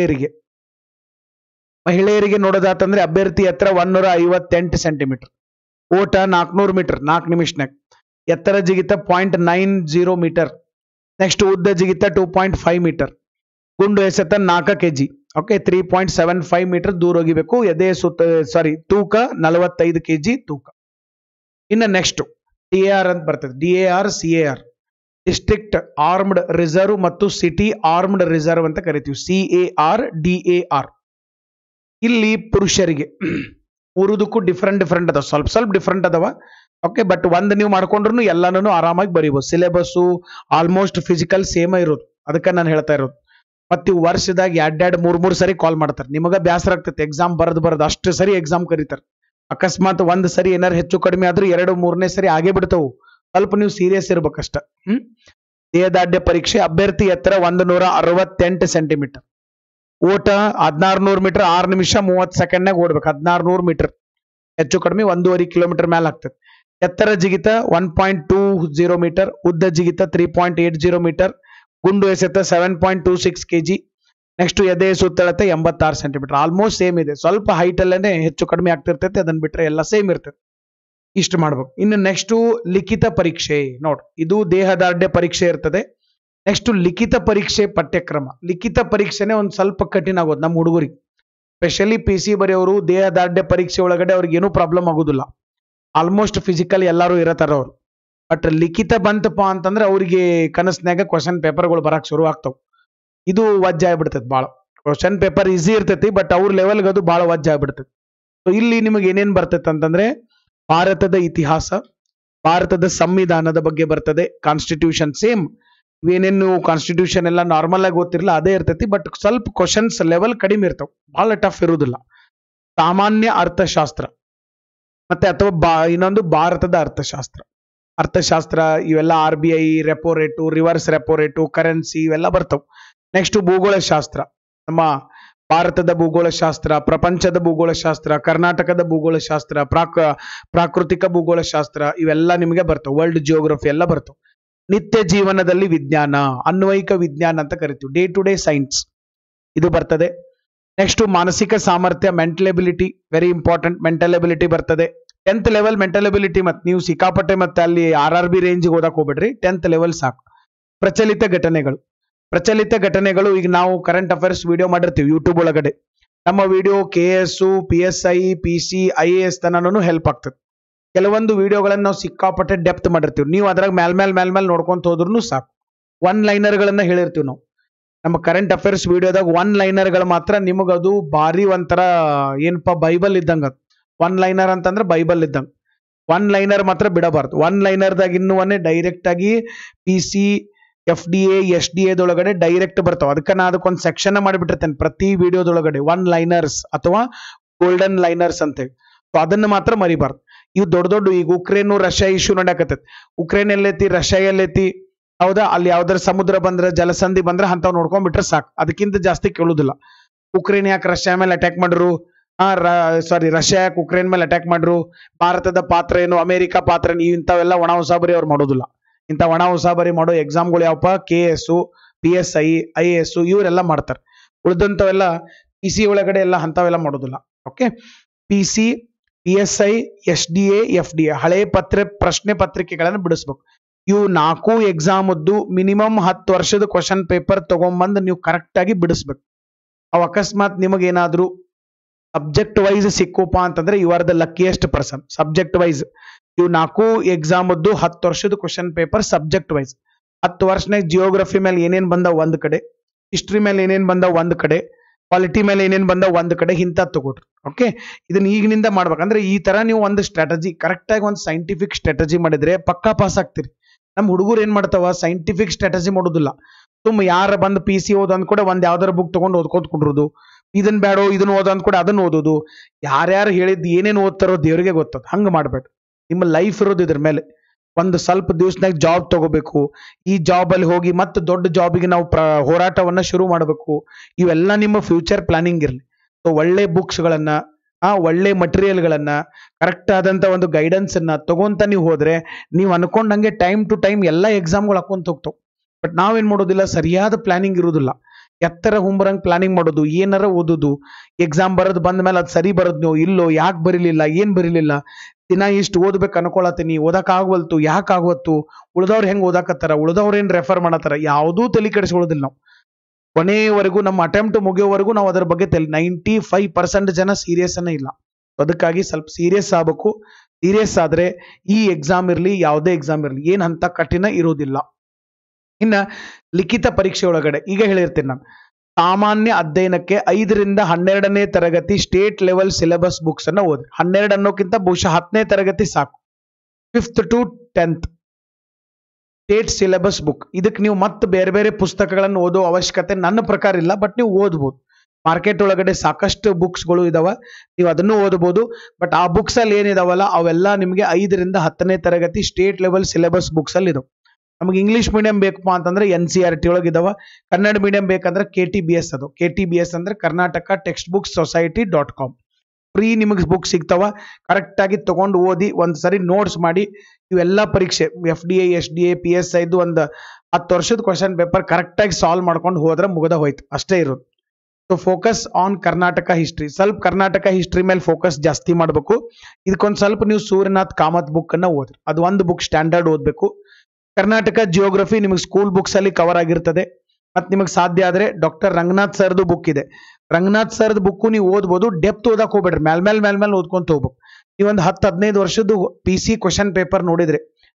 ಮಹಿಳೆಯರಿಗೆ ನೋಡೋದಾತಂದ್ರೆ ಅಭ್ಯರ್ಥಿ ಎತ್ತರ 158 ಸೆಂಟಿಮೀಟರ್. ಓಟ 400 ಮೀಟರ್ 4 ನಿಮಿಷನಾಗ. ಎತ್ತರ ಜಿಗಿತ 0.90 ಮೀಟರ್. ನೆಕ್ಸ್ಟ್ ಉದ್ದ ಜಿಗಿತ 2.5 ಮೀಟರ್. ಗುಂಡು ಎಸೆತ 4 kg. ಓಕೆ, 3.75 ಮೀಟರ್ ದೂರ ಹೋಗಿಬೇಕು. ತೂಕ 45 kg ತೂಕ. ಇನ್ನು ನೆಕ್ಸ್ಟ್ DAR ಅಂತ ಬರ್ತದೆ. DAR CAR district armed reserve ಮತ್ತು ಸಿಟಿ ಆರ್ಮ್ಡ್ ರಿಸರ್ವ್ ಅಂತ ಕರಿತೀವಿ. CAR DAR. ಇಲ್ಲಿ ಪುರುಷರಿಗೆ ಮೂರುದಕ್ಕೂ ಡಿಫ್ರೆಂಟ್ ಅದಾವ, ಸ್ವಲ್ಪ ಡಿಫ್ರೆಂಟ್ ಅದಾವ. ಓಕೆ, ಬಟ್ ಒಂದ್ ನೀವು ಮಾಡ್ಕೊಂಡ್ರು ಎಲ್ಲಾನು ಆರಾಮಾಗಿ ಬರೀಬಹುದು. ಸಿಲೆಬಸ್ಸು ಆಲ್ಮೋಸ್ಟ್ ಫಿಸಿಕಲ್ ಸೇಮ್ ಇರೋದು, ಅದಕ್ಕೆ ನಾನು ಹೇಳ್ತಾ ಇರೋದು. ಮತ್ತೆ ಇವು ವರ್ಷದಾಗ ಎರಡ್ ಮೂರ್ ಸರಿ ಕಾಲ್ ಮಾಡ್ತಾರೆ. ನಿಮಗ ಬ್ಯಾಸರ ಆಗ್ತೈತೆ ಎಕ್ಸಾಮ್ ಬರದ್ ಅಷ್ಟು ಸರಿ ಎಕ್ಸಾಮ್ ಕರೀತಾರೆ. ಅಕಸ್ಮಾತ್ ಒಂದ್ ಸರಿ ಏನಾರು ಹೆಚ್ಚು ಕಡಿಮೆ ಆದ್ರೂ 2-3ನೇ ಸರಿ ಆಗೇ ಬಿಡ್ತಾವು. ಸ್ವಲ್ಪ ನೀವು ಸೀರಿಯಸ್ ಇರ್ಬೇಕಷ್ಟ. ದೇಹದಾಢ್ಯ ಪರೀಕ್ಷೆ. ಅಭ್ಯರ್ಥಿ ಎತ್ತರ 168 ಸೆಂಟಿಮೀಟರ್. ಓಟ 1600 ಮೀಟರ್ 6 ನಿಮಿಷ 30 ಸೆಕೆಂಡ್ನಾಗ ಓಡ್ಬೇಕು. 1600 ಮೀಟರ್ ಹೆಚ್ಚು ಕಡಿಮೆ 1.5 ಕಿಲೋಮೀಟರ್ ಮೇಲೆ ಆಗ್ತದೆ. ಎತ್ತರ ಜಿಗಿತ 1.20 ಮೀಟರ್, ಉದ್ದ ಜಿಗಿತ 3.80 ಮೀಟರ್, ಗುಂಡು ಎಸೆತ 7.26 kg. ನೆಕ್ಸ್ಟ್ ಎದೆ ಸುತ್ತಳತೆ 86 ಸೆಂಟಿಮೀಟರ್. ಆಲ್ಮೋಸ್ಟ್ ಸೇಮ್ ಇದೆ, ಸ್ವಲ್ಪ ಹೈಟ್ ಅಲ್ಲೇನೆ ಹೆಚ್ಚು ಕಡಿಮೆ ಆಗ್ತಿರ್ತೈತೆ, ಅದನ್ನ ಬಿಟ್ರೆ ಎಲ್ಲ ಸೇಮ್ ಇರ್ತದೆ. ಇಷ್ಟು ಮಾಡ್ಬೇಕು. ಇನ್ನು ನೆಕ್ಸ್ಟ್ ಲಿಖಿತ ಪರೀಕ್ಷೆ. ನೋಡ್ರಿ, ಇದು ದೇಹದಾಢ್ಯ ಪರೀಕ್ಷೆ ಇರ್ತದೆ. ನೆಕ್ಸ್ಟ್ ಲಿಖಿತ ಪರೀಕ್ಷೆ ಪಠ್ಯಕ್ರಮ. ಲಿಖಿತ ಪರೀಕ್ಷೆನೆ ಒಂದ್ ಸ್ವಲ್ಪ ಕಠಿಣ ಆಗೋದು ನಮ್ಮ ಹುಡುಗರಿಗೆ. ಸ್ಪೆಷಲಿ PC ಬರೆಯೋರು ದೇಹದಾಢ್ಯ ಪರೀಕ್ಷೆ ಒಳಗಡೆ ಅವ್ರಿಗೆ ಏನೂ ಪ್ರಾಬ್ಲಮ್ ಆಗುದಿಲ್ಲ. ಆಲ್ಮೋಸ್ಟ್ ಫಿಸಿಕಲ್ ಎಲ್ಲಾರು ಇರತ್ತಾರ ಅವ್ರು. ಬಟ್ ಲಿಖಿತ ಬಂತಪ್ಪ ಅಂತಂದ್ರೆ ಅವ್ರಿಗೆ ಕನಸ್ನ್ಯಾಗ ಕ್ವಶನ್ ಪೇಪರ್ಗಳು ಬರಕ್ ಶುರು ಆಗ್ತಾವ. ಇದು ವಜ್ಜ ಆಗ್ಬಿಡ್ತೈತಿ ಭಾಳ. ಕ್ವಶನ್ ಪೇಪರ್ ಈಸಿ ಇರ್ತೈತಿ, ಬಟ್ ಅವ್ರ ಲೆವೆಲ್ಗೆ ಅದು ಭಾಳ ವಜ್ಜ ಆಗ್ಬಿಡ್ತೈತಿ. ಸೊ ಇಲ್ಲಿ ನಿಮಗೆ ಏನೇನ್ ಬರ್ತೈತೆ ಅಂತಂದ್ರೆ ಭಾರತದ ಇತಿಹಾಸ, ಭಾರತದ ಸಂವಿಧಾನದ ಬಗ್ಗೆ ಬರ್ತದೆ, ಕಾನ್ಸ್ಟಿಟ್ಯೂಷನ್ ಸೇಮ್. ಇವೇನೇನು ಕಾನ್ಸ್ಟಿಟ್ಯೂಷನ್ ಎಲ್ಲ ನಾರ್ಮಲ್ ಆಗಿ ಗೊತ್ತಿರಲ್ಲ ಅದೇ ಇರ್ತೈತಿ, ಬಟ್ ಸ್ವಲ್ಪ ಕ್ವಶನ್ಸ್ ಲೆವೆಲ್ ಕಡಿಮೆ ಇರ್ತಾವ, ಬಹಳ ಟಫ್ ಇರುವುದಿಲ್ಲ. ಸಾಮಾನ್ಯ ಅರ್ಥಶಾಸ್ತ್ರ ಮತ್ತೆ ಅಥವಾ ಇನ್ನೊಂದು ಭಾರತದ ಅರ್ಥಶಾಸ್ತ್ರ ಇವೆಲ್ಲ RBI repo rate, reverse repo rate, currency ಇವೆಲ್ಲ ಬರ್ತಾವ. ನೆಕ್ಸ್ಟ್ ಭೂಗೋಳಶಾಸ್ತ್ರ, ನಮ್ಮ ಭಾರತದ ಭೂಗೋಳಶಾಸ್ತ್ರ, ಪ್ರಪಂಚದ ಭೂಗೋಳಶಾಸ್ತ್ರ, ಕರ್ನಾಟಕದ ಭೂಗೋಳಶಾಸ್ತ್ರ, ಪ್ರಾಕೃತಿಕ ಭೂಗೋಳಶಾಸ್ತ್ರ ಇವೆಲ್ಲ ನಿಮಗೆ ಬರ್ತಾವ. ವರ್ಲ್ಡ್ ಜಿಯೋಗ್ರಫಿ ಎಲ್ಲ ಬರ್ತಾವ. ನಿತ್ಯ ಜೀವನದಲ್ಲಿ ವಿಜ್ಞಾನ, ಅನ್ವಯಿಕ ವಿಜ್ಞಾನ ಅಂತ ಕರಿತೀವಿ, ಡೇ ಟು ಡೇ ಸೈನ್ಸ್ ಇದು ಬರ್ತದೆ. ನೆಕ್ಸ್ಟ್ ಮಾನಸಿಕ ಸಾಮರ್ಥ್ಯ, mental ability, very important. Mental ability ಬರ್ತದೆ. 10th level mental ability. ಮತ್ತೆ ನೀವು ಸಿಕ್ಕಾಪಟ್ಟೆ ಮತ್ತೆ ಅಲ್ಲಿ RRB ರೇಂಜ್ಗೆ ಓದಕ್ ಹೋಗ್ಬೇಡ್ರಿ, 10th ಲೆವೆಲ್ ಸಾಕು. ಪ್ರಚಲಿತ ಘಟನೆಗಳು ಈಗ ನಾವು ಕರೆಂಟ್ ಅಫೇರ್ಸ್ ವಿಡಿಯೋ ಮಾಡಿರ್ತೀವಿ ಯೂಟ್ಯೂಬ್ ಒಳಗಡೆ. ನಮ್ಮ video KS, PSI, PC, IAS ತನೂ ಹೆಲ್ಪ್ ಆಗ್ತದೆ. ಕೆಲವೊಂದು ವಿಡಿಯೋಗಳನ್ನ ನಾವು ಸಿಕ್ಕಾಪಟ್ಟೆ ಡೆಪ್ತ್ ಮಾಡಿರ್ತೀವಿ, ನೀವು ಅದ್ರಾಗ ಮೇಲ್ ನೋಡ್ಕೊಂತ ಹೋದ್ರೂ ಸಾಕು. ಒನ್ ಲೈನರ್ಗಳನ್ನ ಹೇಳಿರ್ತೀವಿ ನಾವು. ನಮ್ಮ ಕರೆಂಟ್ ಅಫೇರ್ಸ್ ವಿಡಿಯೋದಾಗ ಒನ್ ಲೈನರ್ಗಳು ಮಾತ್ರ ನಿಮಗದು ಭಾರಿ ಒಂಥರ ಏನಪ್ಪಾ ಬೈಬಲ್ ಇದ್ದಂಗ. ಒನ್ ಲೈನರ್ ಅಂತಂದ್ರೆ ಬೈಬಲ್ ಇದ್ದಂಗ. ಒನ್ ಲೈನರ್ ಮಾತ್ರ ಬಿಡಬಾರ್ದು. ಒನ್ ಲೈನರ್ದಾಗ ಇನ್ನೂ ಡೈರೆಕ್ಟ್ ಆಗಿ PC, FDA, SDA ದೊಳಗಡೆ ಡೈರೆಕ್ಟ್ ಬರ್ತಾವ. ಅದಕ್ಕೆ ನಾ ಅದಕ್ಕೊಂದು ಸೆಕ್ಷನ್ ಮಾಡಿಬಿಟ್ಟಿರ್ತೇನೆ ಪ್ರತಿ ವಿಡಿಯೋದೊಳಗಡೆ, ಒನ್ ಲೈನರ್ಸ್ ಅಥವಾ ಗೋಲ್ಡನ್ ಲೈನರ್ಸ್ ಅಂತೇಳಿ. ಸೊ ಅದನ್ನ ಮಾತ್ರ ಮರಿಬಾರ್ದು. ಇವು ದೊಡ್ಡ ಈಗ ಉಕ್ರೇನ್ ರಷ್ಯಾ ಇಶ್ಯೂ ನಡೆಯಕತ್ತೈತಿ. ಉಕ್ರೇನ್ ಎಲ್ಲೈತಿ, ರಷ್ಯಾ ಎಲ್ಲೈತಿ, ಹೌದಾ? ಅಲ್ಲಿ ಯಾವ್ದಾರ ಸಮುದ್ರ ಬಂದ್ರೆ, ಜಲಸಂಧಿ ಬಂದ್ರೆ ಅಂತಾವ್ ನೋಡ್ಕೊಂಡ್ಬಿಟ್ರೆ ಸಾಕು, ಅದಕ್ಕಿಂತ ಜಾಸ್ತಿ ಕೇಳುದಿಲ್ಲ. ಉಕ್ರೇನ್ ಯಾಕೆ ರಷ್ಯಾ ಮೇಲೆ ಅಟ್ಯಾಕ್ ಮಾಡ್ರು, ರಷ್ಯಾ ಯಾಕೆ ಉಕ್ರೇನ್ ಮೇಲೆ ಅಟ್ಯಾಕ್ ಮಾಡ್ರು, ಭಾರತದ ಪಾತ್ರ ಏನು, ಅಮೆರಿಕ ಪಾತ್ರ ಏನು, ಇಂಥವೆಲ್ಲ ಒಣ ಉಸಾಬರಿ ಅವ್ರು ಮಾಡೋದಿಲ್ಲ. ಇಂಥ ಒಣ ಉಸಾಬರಿ ಮಾಡೋ ಎಕ್ಸಾಮ್ಗಳು ಯಾವಪ್ಪ? KS, PSI, IAS ಇವರೆಲ್ಲ ಮಾಡ್ತಾರೆ. ಉಳಿದಂಥವೆಲ್ಲ PC ಒಳಗಡೆ ಎಲ್ಲ ಅಂಥವೆಲ್ಲ ಮಾಡೋದಿಲ್ಲ. Okay, PC, PSI, SDA, FDA ಹಳೆ ಪ್ರಶ್ನೆ ಪತ್ರಿಕೆಗಳನ್ನು ಬಿಡಿಸ್ಬೇಕು. ಇವು 4 ಎಕ್ಸಾಮದ್ದು ಮಿನಿಮಮ್ 10 ವರ್ಷದ ಕ್ವಶನ್ ಪೇಪರ್ ತಗೊಂಬಂದು ನೀವು ಕರೆಕ್ಟ್ ಆಗಿ ಬಿಡಿಸ್ಬೇಕು. ಅವ್ ಅಕಸ್ಮಾತ್ ನಿಮಗೇನಾದ್ರೂ ಸಬ್ಜೆಕ್ಟ್ ವೈಸ್ ಸಿಕ್ಕುಪ್ಪ ಅಂತಂದ್ರೆ you are the luckiest person. Subject wise ಇವು 4 ಎಕ್ಸಾಮದ್ದು 10 ವರ್ಷದ ಕ್ವಶನ್ ಪೇಪರ್ ಸಬ್ಜೆಕ್ಟ್ ವೈಸ್. 10 ವರ್ಷನಾಗ ಜಿಯೋಗ್ರಫಿ ಮೇಲೆ ಏನೇನ್ ಬಂದಾವ ಒಂದ್ ಕಡೆ, ಹಿಸ್ಟ್ರಿ ಮೇಲೆ ಏನೇನ್ ಬಂದಾವ ಒಂದ್ ಕಡೆ, ಪಾಲಿಟಿ ಮೇಲೆ ಏನೇನ್ ಬಂದಾವ ಒಂದ್ ಕಡೆ, ಇಂಥ ತಗೊಳ್ರಿ. ಓಕೆ, ಇದನ್ನ ಈಗಿನಿಂದ ಮಾಡ್ಬೇಕಂದ್ರೆ ಈ ತರ ನೀವು ಒಂದು ಸ್ಟ್ರಾಟಜಿ ಕರೆಕ್ಟ್ ಆಗಿ ಒಂದು ಸೈಂಟಿಫಿಕ್ ಸ್ಟ್ರಾಟಜಿ ಮಾಡಿದ್ರೆ ಪಕ್ಕಾ ಪಾಸ್ ಆಗ್ತೀರಿ. ನಮ್ಮ ಹುಡುಗರು ಏನ್ ಮಾಡ್ತಾವ, ಸೈಂಟಿಫಿಕ್ ಸ್ಟ್ರಾಟಜಿ ಮಾಡೋದಿಲ್ಲ. ಯಾರ ಬಂದು PC ಓದ್ ಅಂದ್ ಕೂಡ ಒಂದ್ ಯಾವ್ದಾರ ಬುಕ್ ತಗೊಂಡು ಓದ್ಕೋತ ಕುಂಡ್ರದು, ಇದನ್ ಬೇಡೋ ಇದನ್ನ ಓದ ಅಂದ್ ಕೂಡ ಅದನ್ನ ಓದೋದು. ಯಾರ್ಯಾರು ಹೇಳಿದ್ ಏನೇನು ಓದ್ತಾರೋ ದೇವ್ರಿಗೆ ಗೊತ್ತದ. ಹಂಗ ಮಾಡ್ಬೇಡ. ನಿಮ್ಮ ಲೈಫ್ ಇರೋದು ಇದ್ರ ಮೇಲೆ. ಒಂದು ಸ್ವಲ್ಪ ದಿವಸನಾಗ ಜಾಬ್ ತಗೋಬೇಕು, ಈ ಜಾಬ್ ಅಲ್ಲಿ ಹೋಗಿ ಮತ್ತೆ ದೊಡ್ಡ ಜಾಬಿಗೆ ನಾವು ಹೋರಾಟವನ್ನ ಶುರು ಮಾಡಬೇಕು. ಇವೆಲ್ಲ ನಿಮ್ಮ ಫ್ಯೂಚರ್ ಪ್ಲಾನಿಂಗ್ ಇರಲಿ. ಸೊ ಒಳ್ಳೆ ಬುಕ್ಸ್ ಗಳನ್ನ, ಒಳ್ಳೆ ಮಟೀರಿಯಲ್ಗಳನ್ನ, ಕರೆಕ್ಟ್ ಆದಂತ ಒಂದು ಗೈಡೆನ್ಸ್ ಅನ್ನ ತಗೊಂತ ನೀವು ಹೋದ್ರೆ ನೀವು ಅನ್ಕೊಂಡಂಗೆ ಟೈಮ್ ಟು ಟೈಮ್ ಎಲ್ಲ ಎಕ್ಸಾಮ್ಗಳು ಹಾಕೊಂತ ಹೋಗ್ತಾವ್. ಬಟ್ ನಾವೇನ್ ಮಾಡೋದಿಲ್ಲ, ಸರಿಯಾದ ಪ್ಲಾನಿಂಗ್ ಇರುವುದಿಲ್ಲ. ಎತ್ತರ ಹುಂಬರಂಗ್ ಪ್ಲಾನಿಂಗ್ ಮಾಡೋದು, ಏನಾರ ಓದೋದು, ಎಕ್ಸಾಮ್ ಬರೋದು ಬಂದ ಮೇಲೆ ಅದು ಸರಿ ಬರೋದು ನೀವು ಇಲ್ಲೋ, ಯಾಕೆ ಬರೀಲಿಲ್ಲ, ಏನ್ ಬರೀಲಿಲ್ಲ, ದಿನ ಇಷ್ಟು ಓದ್ಬೇಕು ಅನ್ಕೊಳತೀನಿ, ಓದಕ್ ಆಗ್ವಲ್ತು, ಯಾಕೆ ಆಗ್ವತ್ತು, ಉಳ್ದವ್ರು ಹೆಂಗ್ ಓದಾಕತ್ತಾರ, ಉಳ್ದವ್ರು ಏನ್ ರೆಫರ್ ಮಾಡತ್ತಾರ, ಯಾವುದೂ ತಲೆ ಕೆಡಿಸ್ಕೊಳ್ಳೋದಿಲ್ಲ ನಾವು. ಕೊನೆಯವರೆಗೂ ನಮ್ಮ ಅಟೆಂಪ್ಟ್ ಮುಗಿಯೋವರೆಗೂ ನಾವು ಅದರ ಬಗ್ಗೆ 95% ಜನ ಸೀರಿಯಸ್ ಅನ್ನ ಇಲ್ಲ. ಅದಕ್ಕಾಗಿ ಸ್ವಲ್ಪ ಸೀರಿಯಸ್ ಆಗ್ಬೇಕು. ಸೀರಿಯಸ್ ಆದ್ರೆ ಈ ಎಕ್ಸಾಮ್ ಇರ್ಲಿ, ಯಾವುದೇ ಎಕ್ಸಾಮ್ ಇರ್ಲಿ, ಏನ್ ಅಂತ ಕಠಿಣ ಇರೋದಿಲ್ಲ. ಇನ್ನ ಲಿಖಿತ ಪರೀಕ್ಷೆ ಒಳಗಡೆ ಈಗ ಹೇಳಿರ್ತೇನೆ ನಾನು, ಸಾಮಾನ್ಯ ಅಧ್ಯಯನಕ್ಕೆ 5 ರಿಂದ 12ನೇ ತರಗತಿ ಸ್ಟೇಟ್ ಲೆವೆಲ್ ಸಿಲೆಬಸ್ ಬುಕ್ಸ್ ಅನ್ನ ಓದ್ರಿ. 12 ಅನ್ನೋಕ್ಕಿಂತ ಬಹುಶಃ 10ನೇ ತರಗತಿ ಸಾಕು. 5th to 10th state syllabus book. ಇದಕ್ಕೆ ನೀವು ಮತ್ತೆ ಬೇರೆ ಬೇರೆ ಪುಸ್ತಕಗಳನ್ನು ಓದೋ ಅವಶ್ಯಕತೆ ನನ್ನ ಪ್ರಕಾರ ಇಲ್ಲ, ಬಟ್ ನೀವು ಓದ್ಬೋದು. ಮಾರ್ಕೆಟ್ ಒಳಗಡೆ ಸಾಕಷ್ಟು ಬುಕ್ಸ್ಗಳು ಇದಾವ, ನೀವು ಅದನ್ನು ಓದಬಹುದು. ಬಟ್ ಆ ಬುಕ್ಸ್ ಅಲ್ಲಿ ಏನಿದಾವಲ್ಲ ಅವೆಲ್ಲ ನಿಮಗೆ 5ರಿಂದ 10ನೇ ತರಗತಿ ಸ್ಟೇಟ್ ಲೆವೆಲ್ ಸಿಲೆಬಸ್ ಬುಕ್ಸ್ ಅಲ್ಲಿ ಇದಾವೆ. ನಮಗೆ ಇಂಗ್ಲಿಷ್ ಮೀಡಿಯಂ ಬೇಕಪ್ಪ ಅಂತಂದ್ರೆ NCERT ಒಳಗೆ ಇದಾವ. ಕನ್ನಡ ಮೀಡಿಯಂ ಬೇಕಂದ್ರೆ KTBS ಅದು. KTBS ಅಂದ್ರೆ Karnataka text book society dot com. Free ನಿಮಗೆ ಬುಕ್ ಸಿಗ್ತಾವ. ಕರೆಕ್ಟ್ ಆಗಿ ತಗೊಂಡು ಓದಿ, ಒಂದ್ಸರಿ ನೋಟ್ಸ್ ಮಾಡಿ. ಇವೆಲ್ಲ ಪರೀಕ್ಷೆ FDA SDA PSI ಒಂದು 10 ವರ್ಷದ ಕ್ವಶನ್ ಪೇಪರ್ ಕರೆಕ್ಟ್ ಆಗಿ ಸಾಲ್ವ್ ಮಾಡ್ಕೊಂಡು ಹೋದ್ರೆ ಮುಗದ ಹೋಯ್ತು, ಅಷ್ಟೇ ಇರೋದು. So focus on Karnataka history. ಸ್ವಲ್ಪ ಕರ್ನಾಟಕ ಹಿಸ್ಟ್ರಿ ಮೇಲೆ ಫೋಕಸ್ ಜಾಸ್ತಿ ಮಾಡಬೇಕು. ಇದಕ್ಕೊಂದು ಸ್ವಲ್ಪ ನೀವು ಸೂರ್ಯನಾಥ್ ಕಾಮತ್ ಬುಕ್ ಅನ್ನ ಓದ್ರಿ, ಅದು ಒಂದು ಬುಕ್ ಸ್ಟ್ಯಾಂಡರ್ಡ್ ಓದ್ಬೇಕು. ಕರ್ನಾಟಕ ಜಿಯೋಗ್ರಫಿ ನಿಮಗೆ ಸ್ಕೂಲ್ ಬುಕ್ಸ್ ಅಲ್ಲಿ ಕವರ್ ಆಗಿರ್ತದೆ. ಮತ್ತೆ ನಿಮಗೆ ಸಾಧ್ಯ ಆದ್ರೆ ಡಾಕ್ಟರ್ ರಂಗನಾಥ್ ಸರ್ದು ಬುಕ್ ಇದೆ, ರಂಗನಾಥ್ ಸರ್ದು ಬುಕ್ ನೀವು ಓದ್ಬೋದು. ಡೆಪ್ತ್ ಓದಕ್ ಹೋಗ್ಬೇಡ್ರಿ, ಮೇಲ್ ಓದ್ಕೊಂತ ಹೋಗ್ಬೇಕು. ನೀವೊಂದು 10-15 ವರ್ಷದ PC ಕ್ವಶನ್ ಪೇಪರ್ ನೋಡಿದ್ರೆ,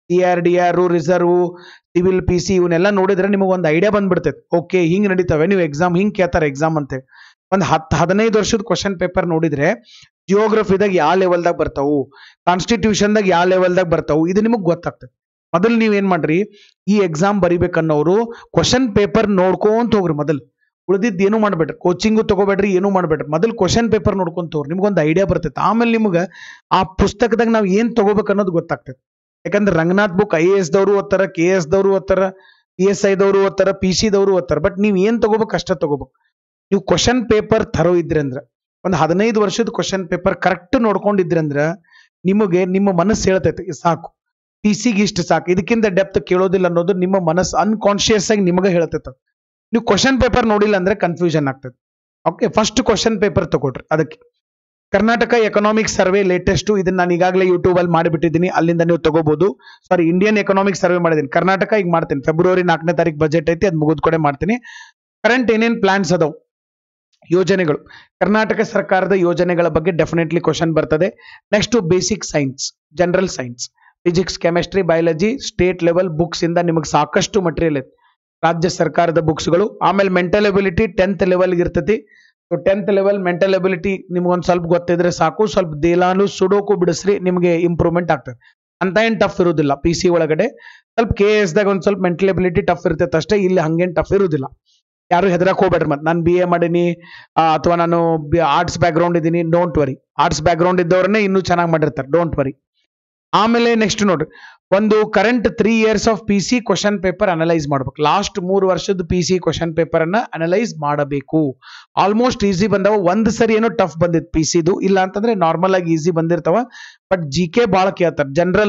TR ರಿಸರ್ವ್ ಸಿವಿಲ್ PC ಇವನ್ನೆಲ್ಲ ನೋಡಿದ್ರೆ ನಿಮಗೆ ಒಂದು ಐಡಿಯಾ ಬಂದ್ಬಿಡ್ತೈತೆ. ಓಕೆ, ಹಿಂಗ್ ನಡೀತವೆ, ನೀವು ಎಕ್ಸಾಮ್ ಹಿಂಗ್ ಕೇಳ್ತಾರೆ ಎಕ್ಸಾಮ್ ಅಂತ. ಒಂದು 10-15 ವರ್ಷದ ಕ್ವಶನ್ ಪೇಪರ್ ನೋಡಿದ್ರೆ ಜಿಯೋಗ್ರಫಿದಾಗ ಯಾವ ಲೆವೆಲ್ದಾಗ ಬರ್ತಾವು, ಕಾನ್ಸ್ಟಿಟ್ಯೂಷನ್ದಾಗ ಯಾವ ಲೆವೆಲ್ದಾಗ ಬರ್ತಾವು, ಇದು ನಿಮಗೆ ಗೊತ್ತಾಗ್ತದೆ. ಮೊದಲು ನೀವ್ ಏನ್ ಮಾಡ್ರಿ, ಈ ಎಕ್ಸಾಮ್ ಬರಿಬೇಕನ್ನೋರು ಕ್ವಶನ್ ಪೇಪರ್ ನೋಡ್ಕೊಂತ ಹೋಗ್ರಿ. ಮೊದಲು ಉಳಿದಿದ್ದು ಏನು ಮಾಡ್ಬೇಡ್ರಿ, ಕೋಚಿಂಗು ತಗೋಬೇಡ್ರಿ, ಏನು ಮಾಡ್ಬೇಡ್ರಿ. ಮೊದಲು ಕ್ವಶನ್ ಪೇಪರ್ ನೋಡ್ಕೊಂತ ಹೋಗ್ರಿ, ನಿಮ್ಗೊಂದು ಐಡಿಯಾ ಬರ್ತೈತೆ. ಆಮೇಲೆ ನಿಮ್ಗೆ ಆ ಪುಸ್ತಕದಾಗ ನಾವ್ ಏನ್ ತಗೋಬೇಕು ಅನ್ನೋದು ಗೊತ್ತಾಗ್ತದೆ. ಯಾಕಂದ್ರೆ ರಂಗನಾಥ್ ಬುಕ್ IAS ದವರು ಓದ್ತಾರ, KS ದವರು ಓದ್ತಾರ, PSI ದವರು ಓದ್ತಾರ, PC ದವರು ಓದ್ತಾರ. ಬಟ್ ನೀವ್ ಏನ್ ತಗೋಬೇಕು ಅಷ್ಟ ತಗೋಬೇಕು. ನೀವು ಕ್ವಶನ್ ಪೇಪರ್ ಥರೋ ಇದ್ರಿ ಅಂದ್ರ, ಒಂದು 15 ವರ್ಷದ ಕ್ವಶನ್ ಪೇಪರ್ ಕರೆಕ್ಟ್ ನೋಡ್ಕೊಂಡಿದ್ರಿ ಅಂದ್ರ ನಿಮಗೆ ನಿಮ್ಮ ಮನಸ್ಸು ಹೇಳ್ತೈತೆ ಸಾಕು, PC ಇಷ್ಟು ಸಾಕು, ಇದಕ್ಕಿಂತ ಡೆಪ್ತ್ ಕೇಳೋದಿಲ್ಲ ಅನ್ನೋದು ನಿಮ್ಮ ಮನಸ್ಸು ಅನ್ಕಾನ್ಶಿಯಸ್ ಆಗಿ ನಿಮಗೆ ಹೇಳ್ತೈತೆ. ನೀವು ಕ್ವಶನ್ ಪೇಪರ್ ನೋಡಿಲ್ಲ ಅಂದ್ರೆ ಕನ್ಫ್ಯೂಷನ್ ಆಗ್ತದೆ. ಓಕೆ, ಫಸ್ಟ್ ಕ್ವಶನ್ ಪೇಪರ್ ತಗೊಳ್ರಿ. ಅದಕ್ಕೆ ಕರ್ನಾಟಕ ಎಕನಾಮಿಕ್ ಸರ್ವೆ ಲೇಟೆಸ್ಟ್, ಇದನ್ನ ನಾನು ಈಗಾಗಲೇ ಯೂಟ್ಯೂಬ್ ಅಲ್ಲಿ ಮಾಡಿಬಿಟ್ಟಿದ್ದೀನಿ, ಅಲ್ಲಿಂದ ನೀವು ತಗೋಬಹುದು. ಸಾರಿ, ಇಂಡಿಯನ್ ಎಕನಾಮಿಕ್ ಸರ್ವೆ ಮಾಡಿದ್ದೀನಿ. ಕರ್ನಾಟಕ ಈಗ ಮಾಡ್ತೀನಿ, ಫೆಬ್ರವರಿ 4ನೇ ತಾರೀಕು ಬಜೆಟ್ ಐತಿ, ಅದು ಮುಗಿದ ಕಡೆ ಮಾಡ್ತೀನಿ. ಕರೆಂಟ್ ಏನೇನ್ ಪ್ಲಾನ್ಸ್ ಅದಾವ, ಯೋಜನೆಗಳು, ಕರ್ನಾಟಕ ಸರ್ಕಾರದ ಯೋಜನೆಗಳ ಬಗ್ಗೆ ಡೆಫಿನೆಟ್ಲಿ ಕ್ವಶನ್ ಬರ್ತದೆ. Next basic science, general science, physics, chemistry, biology, state level books ಇಂದ ನಿಮಗೆ ಸಾಕಷ್ಟು ಮಟೀರಿಯಲ್ ಐತಿ, ರಾಜ್ಯ ಸರ್ಕಾರದ ಬುಕ್ಸ್ಗಳು. ಆಮೇಲೆ ಮೆಂಟಲ್ ಎಬಿಲಿಟಿ 10th ಲೆವೆಲ್ ಇರ್ತೈತಿ. So 10th level mental ability ನಿಮ್ಗೊಂದು ಸ್ವಲ್ಪ ಗೊತ್ತಿದ್ರೆ ಸಾಕು. ಸ್ವಲ್ಪ ದೇಲಾನು ಸುಡೋಕು ಬಿಡಿಸ್ರಿ, ನಿಮಗೆ ಇಂಪ್ರೂವ್ಮೆಂಟ್ ಆಗ್ತದೆ. ಅಂತ ಏನ್ ಟಫ್ ಇರುವುದಿಲ್ಲ. PC ಒಳಗಡೆ ಸ್ವಲ್ಪ KS ದಾಗ ಒಂದ್ ಸ್ವಲ್ಪ ಮೆಂಟಲ್ ಎಬಿಲಿಟಿ ಟಫ್ ಇರ್ತೈತೆ ಅಷ್ಟೇ, ಇಲ್ಲಿ ಹಂಗೇನ್ ಟಫ್ ಇರುವುದಿಲ್ಲ. ಯಾರು ಹೆದರಕ್ ಹೋಗ್ಬೇಡ್ರಿ. ಮತ್ತೆ ನಾನು BA ಮಾಡೀನಿ ಅಥವಾ ನಾನು ಆರ್ಟ್ಸ್ ಬ್ಯಾಕ್ ಗ್ರೌಂಡ್ ಇದ್ದೀನಿ, don't worry. Arts background ಇದ್ದವ್ರನ್ನೇ ಇನ್ನೂ ಚೆನ್ನಾಗಿ ಮಾಡಿರ್ತಾರೆ, ಡೋಂಟ್ ವರಿ. ಆಮೇಲೆ ನೆಕ್ಸ್ಟ್ ನೋಡ್ರಿ, ಒಂದು current 3 years of PC question paper analyse ಮಾಡ್ಬೇಕು. ಲಾಸ್ಟ್ 3 ವರ್ಷದ PC ಕ್ವಶನ್ ಪೇಪರ್ ಅನ್ನ ಅನಲೈಸ್ ಮಾಡಬೇಕು. ಆಲ್ಮೋಸ್ಟ್ ಈಸಿ ಬಂದವ, ಒಂದ್ ಸರಿ ಏನೋ ಟಫ್ ಬಂದಿತ್ತು PCದು, ಇಲ್ಲ ಅಂತಂದ್ರೆ ನಾರ್ಮಲ್ ಆಗಿ ಈಸಿ ಬಂದಿರ್ತಾವ. ಬಟ್ GK ಬಾಳ ಕೇಳ್ತಾರೆ. ಜನರಲ್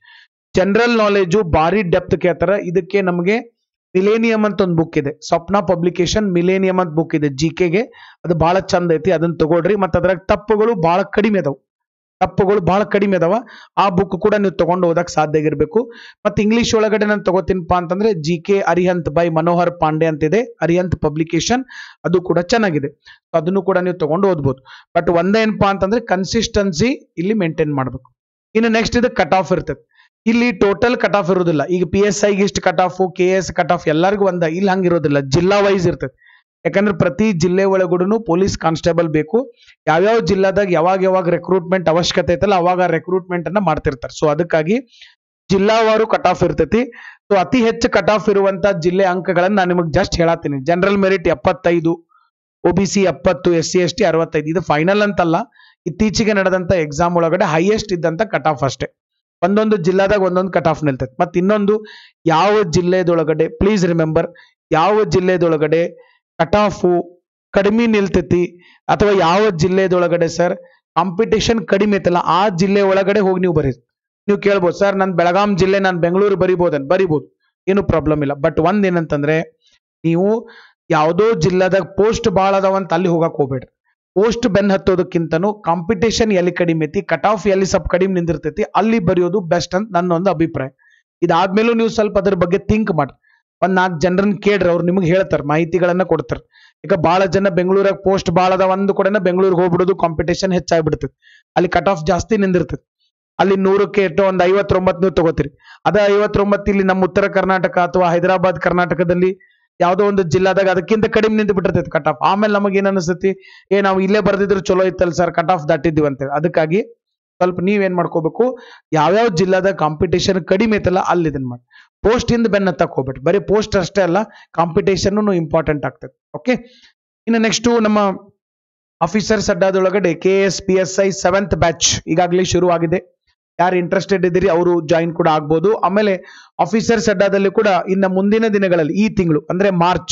ನಾಲೆಜ್ ಭಾರಿ ಡೆಪ್ತ್ ಕೇಳ್ತಾರ. ಇದಕ್ಕೆ ನಮಗೆ ಮಿಲೇನಿಯಂ ಅಂತ ಒಂದು ಬುಕ್ ಇದೆ, ಸ್ವಪ್ನ ಪಬ್ಲಿಕೇಶನ್ ಮಿಲೇನಿಯಂ ಅಂತ ಬುಕ್ ಇದೆ GKಗೆ, ಅದು ಬಹಳ ಚಂದ ಐತಿ, ಅದನ್ನ ತಗೊಳ್ರಿ. ಮತ್ತೆ ಅದ್ರಾಗ ತಪ್ಪುಗಳು ಬಹಳ ಕಡಿಮೆ ಅದಾವ. ಆ ಬುಕ್ ಕೂಡ ನೀವು ತಗೊಂಡು ಓದಕ್ ಸಾಧ್ಯ ಆಗಿರ್ಬೇಕು. ಮತ್ತೆ ಇಂಗ್ಲಿಷ್ ಒಳಗಡೆ ನಾನು ತಗೋತೀನಪ್ಪ ಅಂತಂದ್ರೆ GK ಅರಿಹಂತ್ ಬೈ ಮನೋಹರ್ ಪಾಂಡೆ ಅಂತಿದೆ, ಅರಿಹಂತ್ ಪಬ್ಲಿಕೇಶನ್, ಅದು ಕೂಡ ಚೆನ್ನಾಗಿದೆ. ಅದನ್ನು ಕೂಡ ನೀವು ತಗೊಂಡು ಓದ್ಬೋದು. ಬಟ್ ಒಂದೇನಪ್ಪಾ ಅಂತಂದ್ರೆ ಕನ್ಸಿಸ್ಟೆನ್ಸಿ ಇಲ್ಲಿ ಮೇಂಟೈನ್ ಮಾಡ್ಬೇಕು. ಇನ್ನು ನೆಕ್ಸ್ಟ್ ಇದು ಕಟ್ ಆಫ್ ಇರ್ತದೆ. ಇಲ್ಲಿ ಟೋಟಲ್ ಕಟ್ ಆಫ್ ಇರೋದಿಲ್ಲ. ಈಗ PSI ಇಷ್ಟು cut off, KS cut off ಎಲ್ಲರಿಗೂ ಇಲ್ಲಿ ಹಂಗಿರೋದಿಲ್ಲ, ಜಿಲ್ಲಾ ವೈಸ್ ಇರ್ತದೆ. ಯಾಕಂದ್ರೆ ಪ್ರತಿ ಜಿಲ್ಲೆ ಒಳಗೂನು ಪೊಲೀಸ್ ಕಾನ್ಸ್ಟೇಬಲ್ ಬೇಕು. ಯಾವ್ಯಾವ ಜಿಲ್ಲಾದಾಗ ಯಾವಾಗ ರೆಕ್ರೂಟ್ಮೆಂಟ್ ಅವಶ್ಯಕತೆ ಐತಲ್ಲ ಅವಾಗ ರೆಕ್ರೂಟ್ಮೆಂಟ್ ಅನ್ನ ಮಾಡ್ತಿರ್ತಾರೆ. ಸೊ ಅದಕ್ಕಾಗಿ ಜಿಲ್ಲಾವಾರು ಕಟ್ ಆಫ್ ಇರ್ತೈತಿ. ಸೊ ಅತಿ ಹೆಚ್ಚು ಕಟ್ ಆಫ್ ಇರುವಂತ ಜಿಲ್ಲೆ ಅಂಕಗಳನ್ನ ನಾನು ನಿಮಗೆ ಜಸ್ಟ್ ಹೇಳತ್ತೀನಿ. General merit 75, OBC 70, SC ST 65. ಇದು ಫೈನಲ್ ಅಂತಲ್ಲ, ಇತ್ತೀಚೆಗೆ ನಡೆದಂತ ಎಕ್ಸಾಮ್ ಒಳಗಡೆ ಹೈಯೆಸ್ಟ್ ಇದ್ದಂತ ಕಟ್ ಆಫ್ ಅಷ್ಟೇ. ಒಂದೊಂದು ಜಿಲ್ಲಾದಾಗ ಒಂದೊಂದು ಕಟ್ ಆಫ್ ನಿಲ್ತೈತಿ. ಮತ್ತೆ ಇನ್ನೊಂದು, ಯಾವ ಜಿಲ್ಲೆದೊಳಗಡೆ ಪ್ಲೀಸ್ ರಿಮೆಂಬರ್, ಯಾವ ಜಿಲ್ಲೆದೊಳಗಡೆ ಕಟ್ ಆಫ್ ಕಡಿಮೆ ನಿಲ್ತೈತಿ ಅಥವಾ ಯಾವ ಜಿಲ್ಲೆದೊಳಗಡೆ ಸರ್ ಕಾಂಪಿಟೇಷನ್ ಕಡಿಮೆ ಐತಲ್ಲ ಆ ಜಿಲ್ಲೆ ಒಳಗಡೆ ಹೋಗಿ ನೀವು ಬರೀರಿ. ನೀವು ಕೇಳ್ಬೋದು, ಸರ್ ನನ್ ಬೆಳಗಾಂ ಜಿಲ್ಲೆ, ನಾನು ಬೆಂಗಳೂರು ಬರಿಬೋದು, ಏನು ಪ್ರಾಬ್ಲಮ್ ಇಲ್ಲ. ಬಟ್ ಒಂದ್ ಏನಂತಂದ್ರೆ, ನೀವು ಯಾವುದೋ ಜಿಲ್ಲಾದಾಗ ಪೋಸ್ಟ್ ಭಾಳ ಅದಾವಂತ ಅಲ್ಲಿ ಹೋಗಕ್ ಹೋಗ್ಬೇಡ್ರಿ. ಪೋಸ್ಟ್ ಬೆನ್ ಹತ್ತೋದಕ್ಕಿಂತನೂ ಕಾಂಪಿಟೇಷನ್ ಎಲ್ಲಿ ಕಡಿಮೆ ಐತಿ, ಕಟ್ ಆಫ್ ಎಲ್ಲಿ ಸ್ವಲ್ಪ ಕಡಿಮೆ ನಿಂದಿರ್ತೈತಿ ಅಲ್ಲಿ ಬರೆಯೋದು ಬೆಸ್ಟ್ ಅಂತ ನನ್ನ ಒಂದು ಅಭಿಪ್ರಾಯ. ಇದಾದ್ಮೇಲೂ ನೀವು ಸ್ವಲ್ಪ ಅದ್ರ ಬಗ್ಗೆ ಥಿಂಕ್ ಮಾಡಿ, ಒಂದ್ 4 ಜನರನ್ನ ಕೇಳ್ರಿ, ಅವ್ರು ನಿಮ್ಗೆ ಹೇಳ್ತಾರೆ, ಮಾಹಿತಿಗಳನ್ನ ಕೊಡ್ತಾರೆ. ಈಗ ಬಹಳ ಜನ ಬೆಂಗಳೂರಾಗ ಪೋಸ್ಟ್ ಭಾಳ ಅದಾವ ಒಂದು ಕೂಡ ಬೆಂಗಳೂರಿಗೆ ಹೋಗ್ಬಿಡೋದು, ಕಾಂಪಿಟೇಷನ್ ಹೆಚ್ಚಾಗ್ಬಿಡ್ತೈತಿ, ಅಲ್ಲಿ ಕಟ್ ಆಫ್ ಜಾಸ್ತಿ ನಿಂದಿರ್ತೈತಿ. ಅಲ್ಲಿ 100ಕ್ಕೆ ಇಟ್ಟು ಒಂದು 59 ನೀವು ತಗೋತೀರಿ. ಅದ 59 ಇಲ್ಲಿ ನಮ್ಮ ಉತ್ತರ ಕರ್ನಾಟಕ ಅಥವಾ ಹೈದರಾಬಾದ್ ಕರ್ನಾಟಕದಲ್ಲಿ ಯಾವುದೋ ಒಂದು ಜಿಲ್ಲಾದಾಗ ಅದಕ್ಕಿಂತ ಕಡಿಮೆ ನಿಂತು ಬಿಟ್ಟಿರ್ತೈತಿ ಕಟ್ ಆಫ್. ಆಮೇಲೆ ನಮಗೆ ಏನ್ ಅನಿಸ್ತೈತಿ, ನಾವು ಇಲ್ಲೇ ಬರ್ದಿದ್ರು ಚಲೋ ಇತ್ತಲ್ಲ ಸರ್, ಕಟ್ ಆಫ್ ದಾಟಿದ್ವಿ ಅಂತೇಳಿ. ಅದಕ್ಕಾಗಿ ಸ್ವಲ್ಪ ನೀವೇನ್ ಮಾಡ್ಕೋಬೇಕು, ಯಾವ್ಯಾವ ಜಿಲ್ಲಾದ ಕಾಂಪಿಟೇಷನ್ ಕಡಿಮೆ ಐತಲ್ಲ ಅಲ್ಲಿ ಇದನ್ನ ಮಾಡಿ. ಪೋಸ್ಟ್ ಇಂದ ಬೆನ್ನ ಹತ್ತಕ್ ಹೋಗ್ಬೇಡಿ, ಬರೀ ಪೋಸ್ಟ್ ಅಷ್ಟೇ ಅಲ್ಲ, ಕಾಂಪಿಟೇಷನ್ ಇಂಪಾರ್ಟೆಂಟ್ ಆಗ್ತದೆ. ಓಕೆ, ಇನ್ನು ನೆಕ್ಸ್ಟ್ ನಮ್ಮ ಆಫೀಸರ್ಸ್ ಅಡ್ಡಾದೊಳಗಡೆ KSPSI 7th ಬ್ಯಾಚ್ ಈಗಾಗಲೇ ಶುರು ಆಗಿದೆ. ಯಾರು ಇಂಟ್ರೆಸ್ಟೆಡ್ ಇದ್ದೀರಿ ಅವರು ಜಾಯಿನ್ ಕೂಡ ಆಗ್ಬೋದು. ಆಮೇಲೆ ಆಫೀಸರ್ಸ್ ಅಡ್ಡಾದಲ್ಲಿ ಕೂಡ ಇನ್ನು ಮುಂದಿನ ದಿನಗಳಲ್ಲಿ ಈ ತಿಂಗಳು ಅಂದ್ರೆ